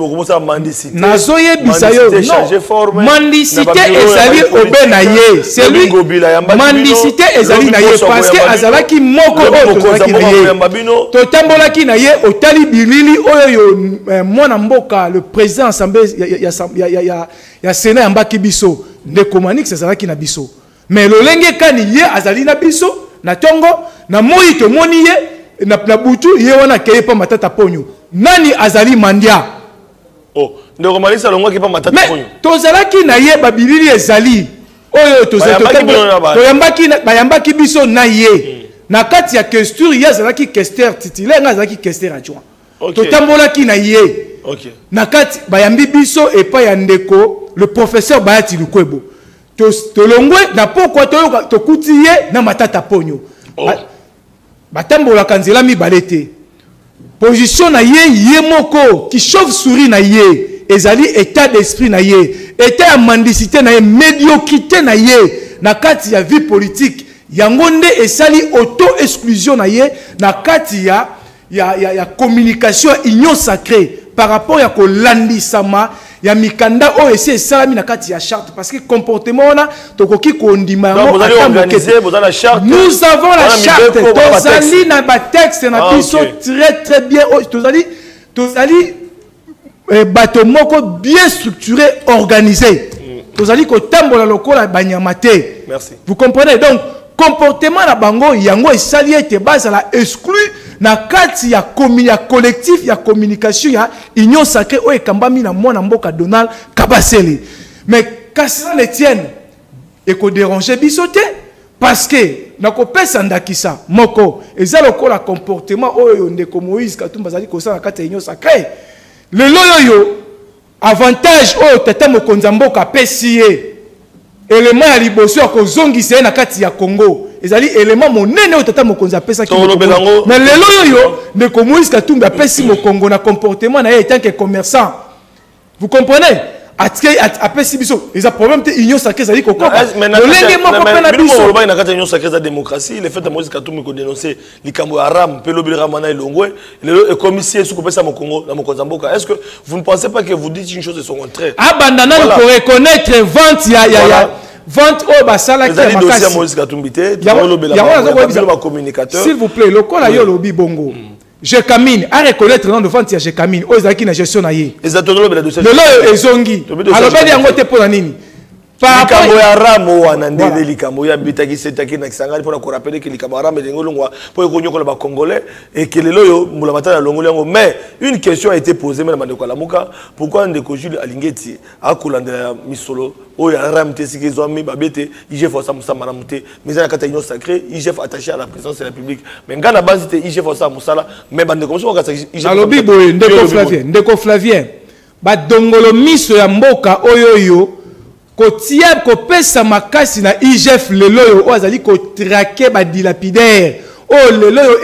nazo ye bisayo mandicité ezali obe na ye c'est lui mandicité ezali na ye parce que azalaki moko o tozalaki na ye totambolaki na ye otali bilili oyo mwana mboka le président assemblée ya ya ya ya Sénat ya mbaki biso ndeko Manix azalaki na biso mais lolenge kani ye azali na biso na tongo na moi to moni ye na na butu ye wana keye pa matata ponyo nani azali mandia oh ndeko Manix alongwa ki pa matata ponyo tozalaki na ye babilili ezali oyo tozalaki toyambaki bayambaki biso na ye na kati ya questure ye azalaki questeur titulaire nga azalaki questeur adjoint totambolaki na ye okay na kati bayambi biso epa ya ndeko le professeur Bayati Lukwebo tolongwe na pokwa tokuti ye na matata ponyo batambola kanzela mibale te position na ye ye moko ki chauve-souris na ye ezali état d'esprit na ye état ya mendicité na ye médiocrité na ye na kati ya vie politique yango nde esali auto exclusion na ye na kati ya ya ya, ya communication Union Sacrée par rapport ya kolandisama ya mikanda o ese salami na kati ya charte parce que comportement na tokoki ko ndima yango nous avons la charte tozali na ba texte na biso très très bien tozali tozali bato moko bien structuré organisé tozali ko tambola lokola banyamate merci vous comprenez donc comportement na bango yango esali ete base la exclu na kati ya ya collectif ya communication ya Union Sacrée o ekambami na mwana mboka Donald Kabasele mais Kassan Etienne e ko déranger bisote parce que na ko pesa ndakisa moko eza lokola comportement oyo ndeko Moïse Katumba zali ko sala kati ya Union Sacrée le loyo avantage oyo tata mokonza mboka pesiye élément ya liboso ya kozongisa na kati ya Congo ezali élément monene oyo tata mokonza pesa ki mais lelo yoyo ndeko Moïse Katumba pesi mo Congo na comportement na ye tant que commerçant vous comprenez atike apesi biso eza problème te Union Sacrée ezali kokoka lolenge moko pe na biso ba na kati ya Union Sacrée za démocratie le fait de Moïse Katumba ko dénoncer likambo haram pe lobira mana ilongwe le commissaire sous kopesa mo Congo na mokonza mboka est-ce que vous ne pensez pas que vous dites une chose de son contraire ah bandana voilà. Pour reconnaître vente ya ya ya vente au basala qui est makasi Moïse Katumba te ba communicateur s'il vous plaît lokola yo lobi bongo je camine à reconnaître le nom de vente ya je camine aux aki na gestion na ye exactement le dossier le lo ezongi alors ben yango te pona nini par rapport ya ramo wana ndele likambo ya bitaki setaki na kisangani pona ko rappeler que likambo ramo ngolongwa po ko nyokola ba congolais et que le loyo mula matana longoli yango mais une question a été posée même mandeko la muka pourquoi ndeko Jules Alingeti a kolandela misolo o ya ramte sikizo mi babete I G F osa musama ramte mais na kata Union Sacrée I G F attaché à la présidence de la République mais ngana base te I G F osa musala mais bandeko so kata I G F alobi boye ndeko Flavien ndeko Flavien ba dongolo miso ya mboka oyoyo kotia ko pesa makasi na I G F lelo yo azali ko traquer ba dilapidaire oh lelo yo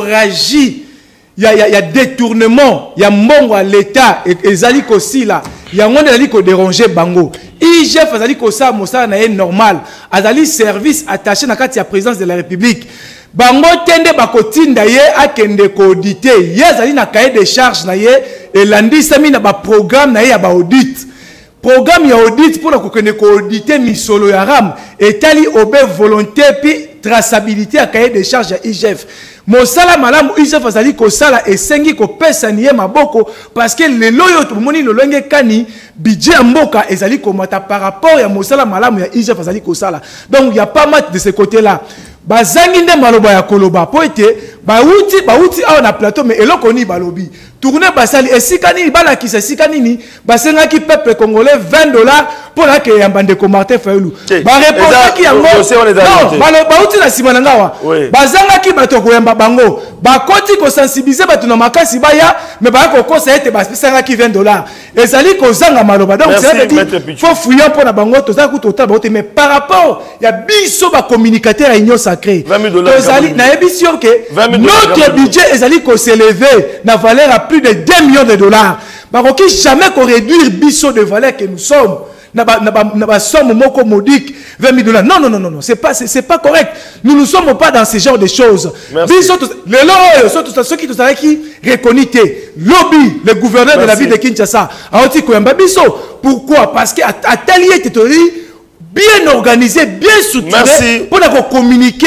hémorragie ya ya ya détournement ya mbongo à l'état ezali ko sila yango nde azali koderange bango. I G F azali kosala mosala na ye normal, azali service attaché na kati ya présidence de la République. Bango tende bakotinda ye akende ko auditer, ye azali na cahier de charge na ye elandisami na ba programme na ye ya ba audit. Programme ya audit pour kokende ko auditer misolo ya ram etali obe volonté pi traçabilité à cahier de charge ya I G F. Mosala malamu I G F azali ko sala esengi ko pesa niye maboko parce que le loyo to moni lo lenge kani budget mboka ezali ko mata par rapport ya mosala malamu ya I G F azali ko sala. Donc il y a pas mal de ce côté-là. Bazangi nde maloba ya koloba po ete bauti bauti awa na plateau mais eloko ni balobi tourner basali esika nini bala kisa esika nini basenga ki peuple congolais vingt dollars pour la ke yambande ko Martin Fayulu ba répondre ki yango non balo bauti na sima ngawa bazanga ki bato ko yamba bango bakoti ko sensibiliser bato na makasi baya mais ba ko kosa ete basenga ki vingt dollars ezali ko zanga maloba donc c'est dit faut fouiller pour na bango to za ku total ba mais par rapport ya biso ba communicateur à union sacrée ezali na émission que notre budget ezali ko s'élever na valeur à plus de deux millions de dollars. Bah, ok, jamais qu'on réduire biso de valeur que nous sommes. N'a pas somme moko modique vingt mille dollars. Non, non, non, non, non, c'est pas, c'est pas correct. Nous ne sommes pas dans ce genre de choses. Biso, les lois, ceux qui tout ça qui reconnaissent lobby, le gouverneur de la ville de Kinshasa, a dit que biso. Pourquoi? Parce qu'à Atelier Tétori, bien organisé, bien soutenu, pour communiquer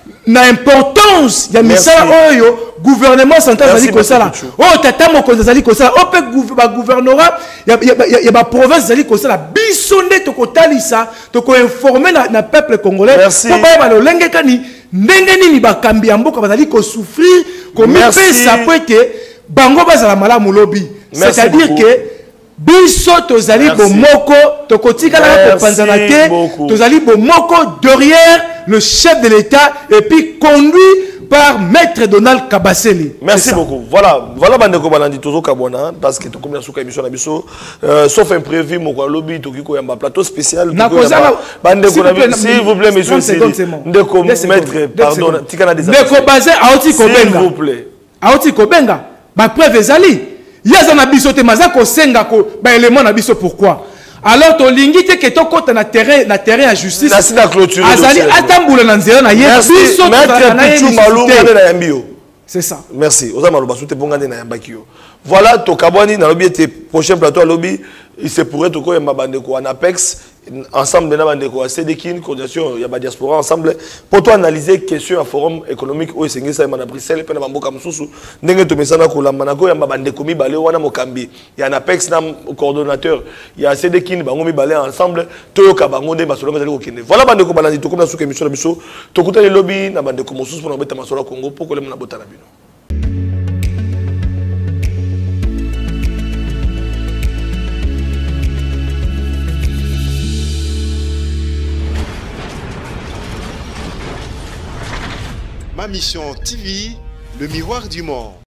l'importance de misala oyo gouvernement central zali kosala o tata moko zali kosala o pe gouvernorat ya ya ba province zali kosala biso nde to kotalisa to ko informer na peuple congolais po ba ba lolenge kani ndenge nini ba kambi ya mboka bazali ko souffrir ko mipesa po ete bango bazala malamu lobi, c'est-à-dire que biso tozali bomoko tokotikala ko panzana te tozali bomoko derrière le chef de l'État et puis conduit par Maître Donald Kabasele. Merci beaucoup. Voilà, voilà bandeko balandi tozo kabona parce que to comme la souka émission na biso sauf imprévu moko lobby to kiko ya plateau spécial bandeko na s'il vous plaît monsieur ndeko maître pardon tikana des ndeko basé aoti ko benga s'il vous plaît aoti ko benga ba preuve ezali yaza na biso te mazako senga ko ba élément na biso pourquoi. Alors to lingi te ke to kota na terrain na terrain à justice na clôture azali atambula na nzela na yebiso na yambio c'est ça. Merci oza maloba soute bongane na yambaki yo voilà to kabwani na lobby était prochain plateau à lobby il se pourrait to ko yamba bandeko en Apex ensemble na bandeko à Sédékin coordination ya ba diaspora ensemble pour toi analyser question à forum économique au sengisa na Bruxelles pe na mboka mususu ndenge to mesana ko lamba na ko yamba bandeko mibale wana mokambi ya na Apex na coordonnateur ya Sédékin bango mibale ensemble to yoka bango nde basolonga zali ko kende voilà bandeko balandi to comme na suka émission na biso to kuta le lobby na bandeko mususu pour na beta masolo Congo pour ko le na botana bino. Ma mission T V, le miroir du monde.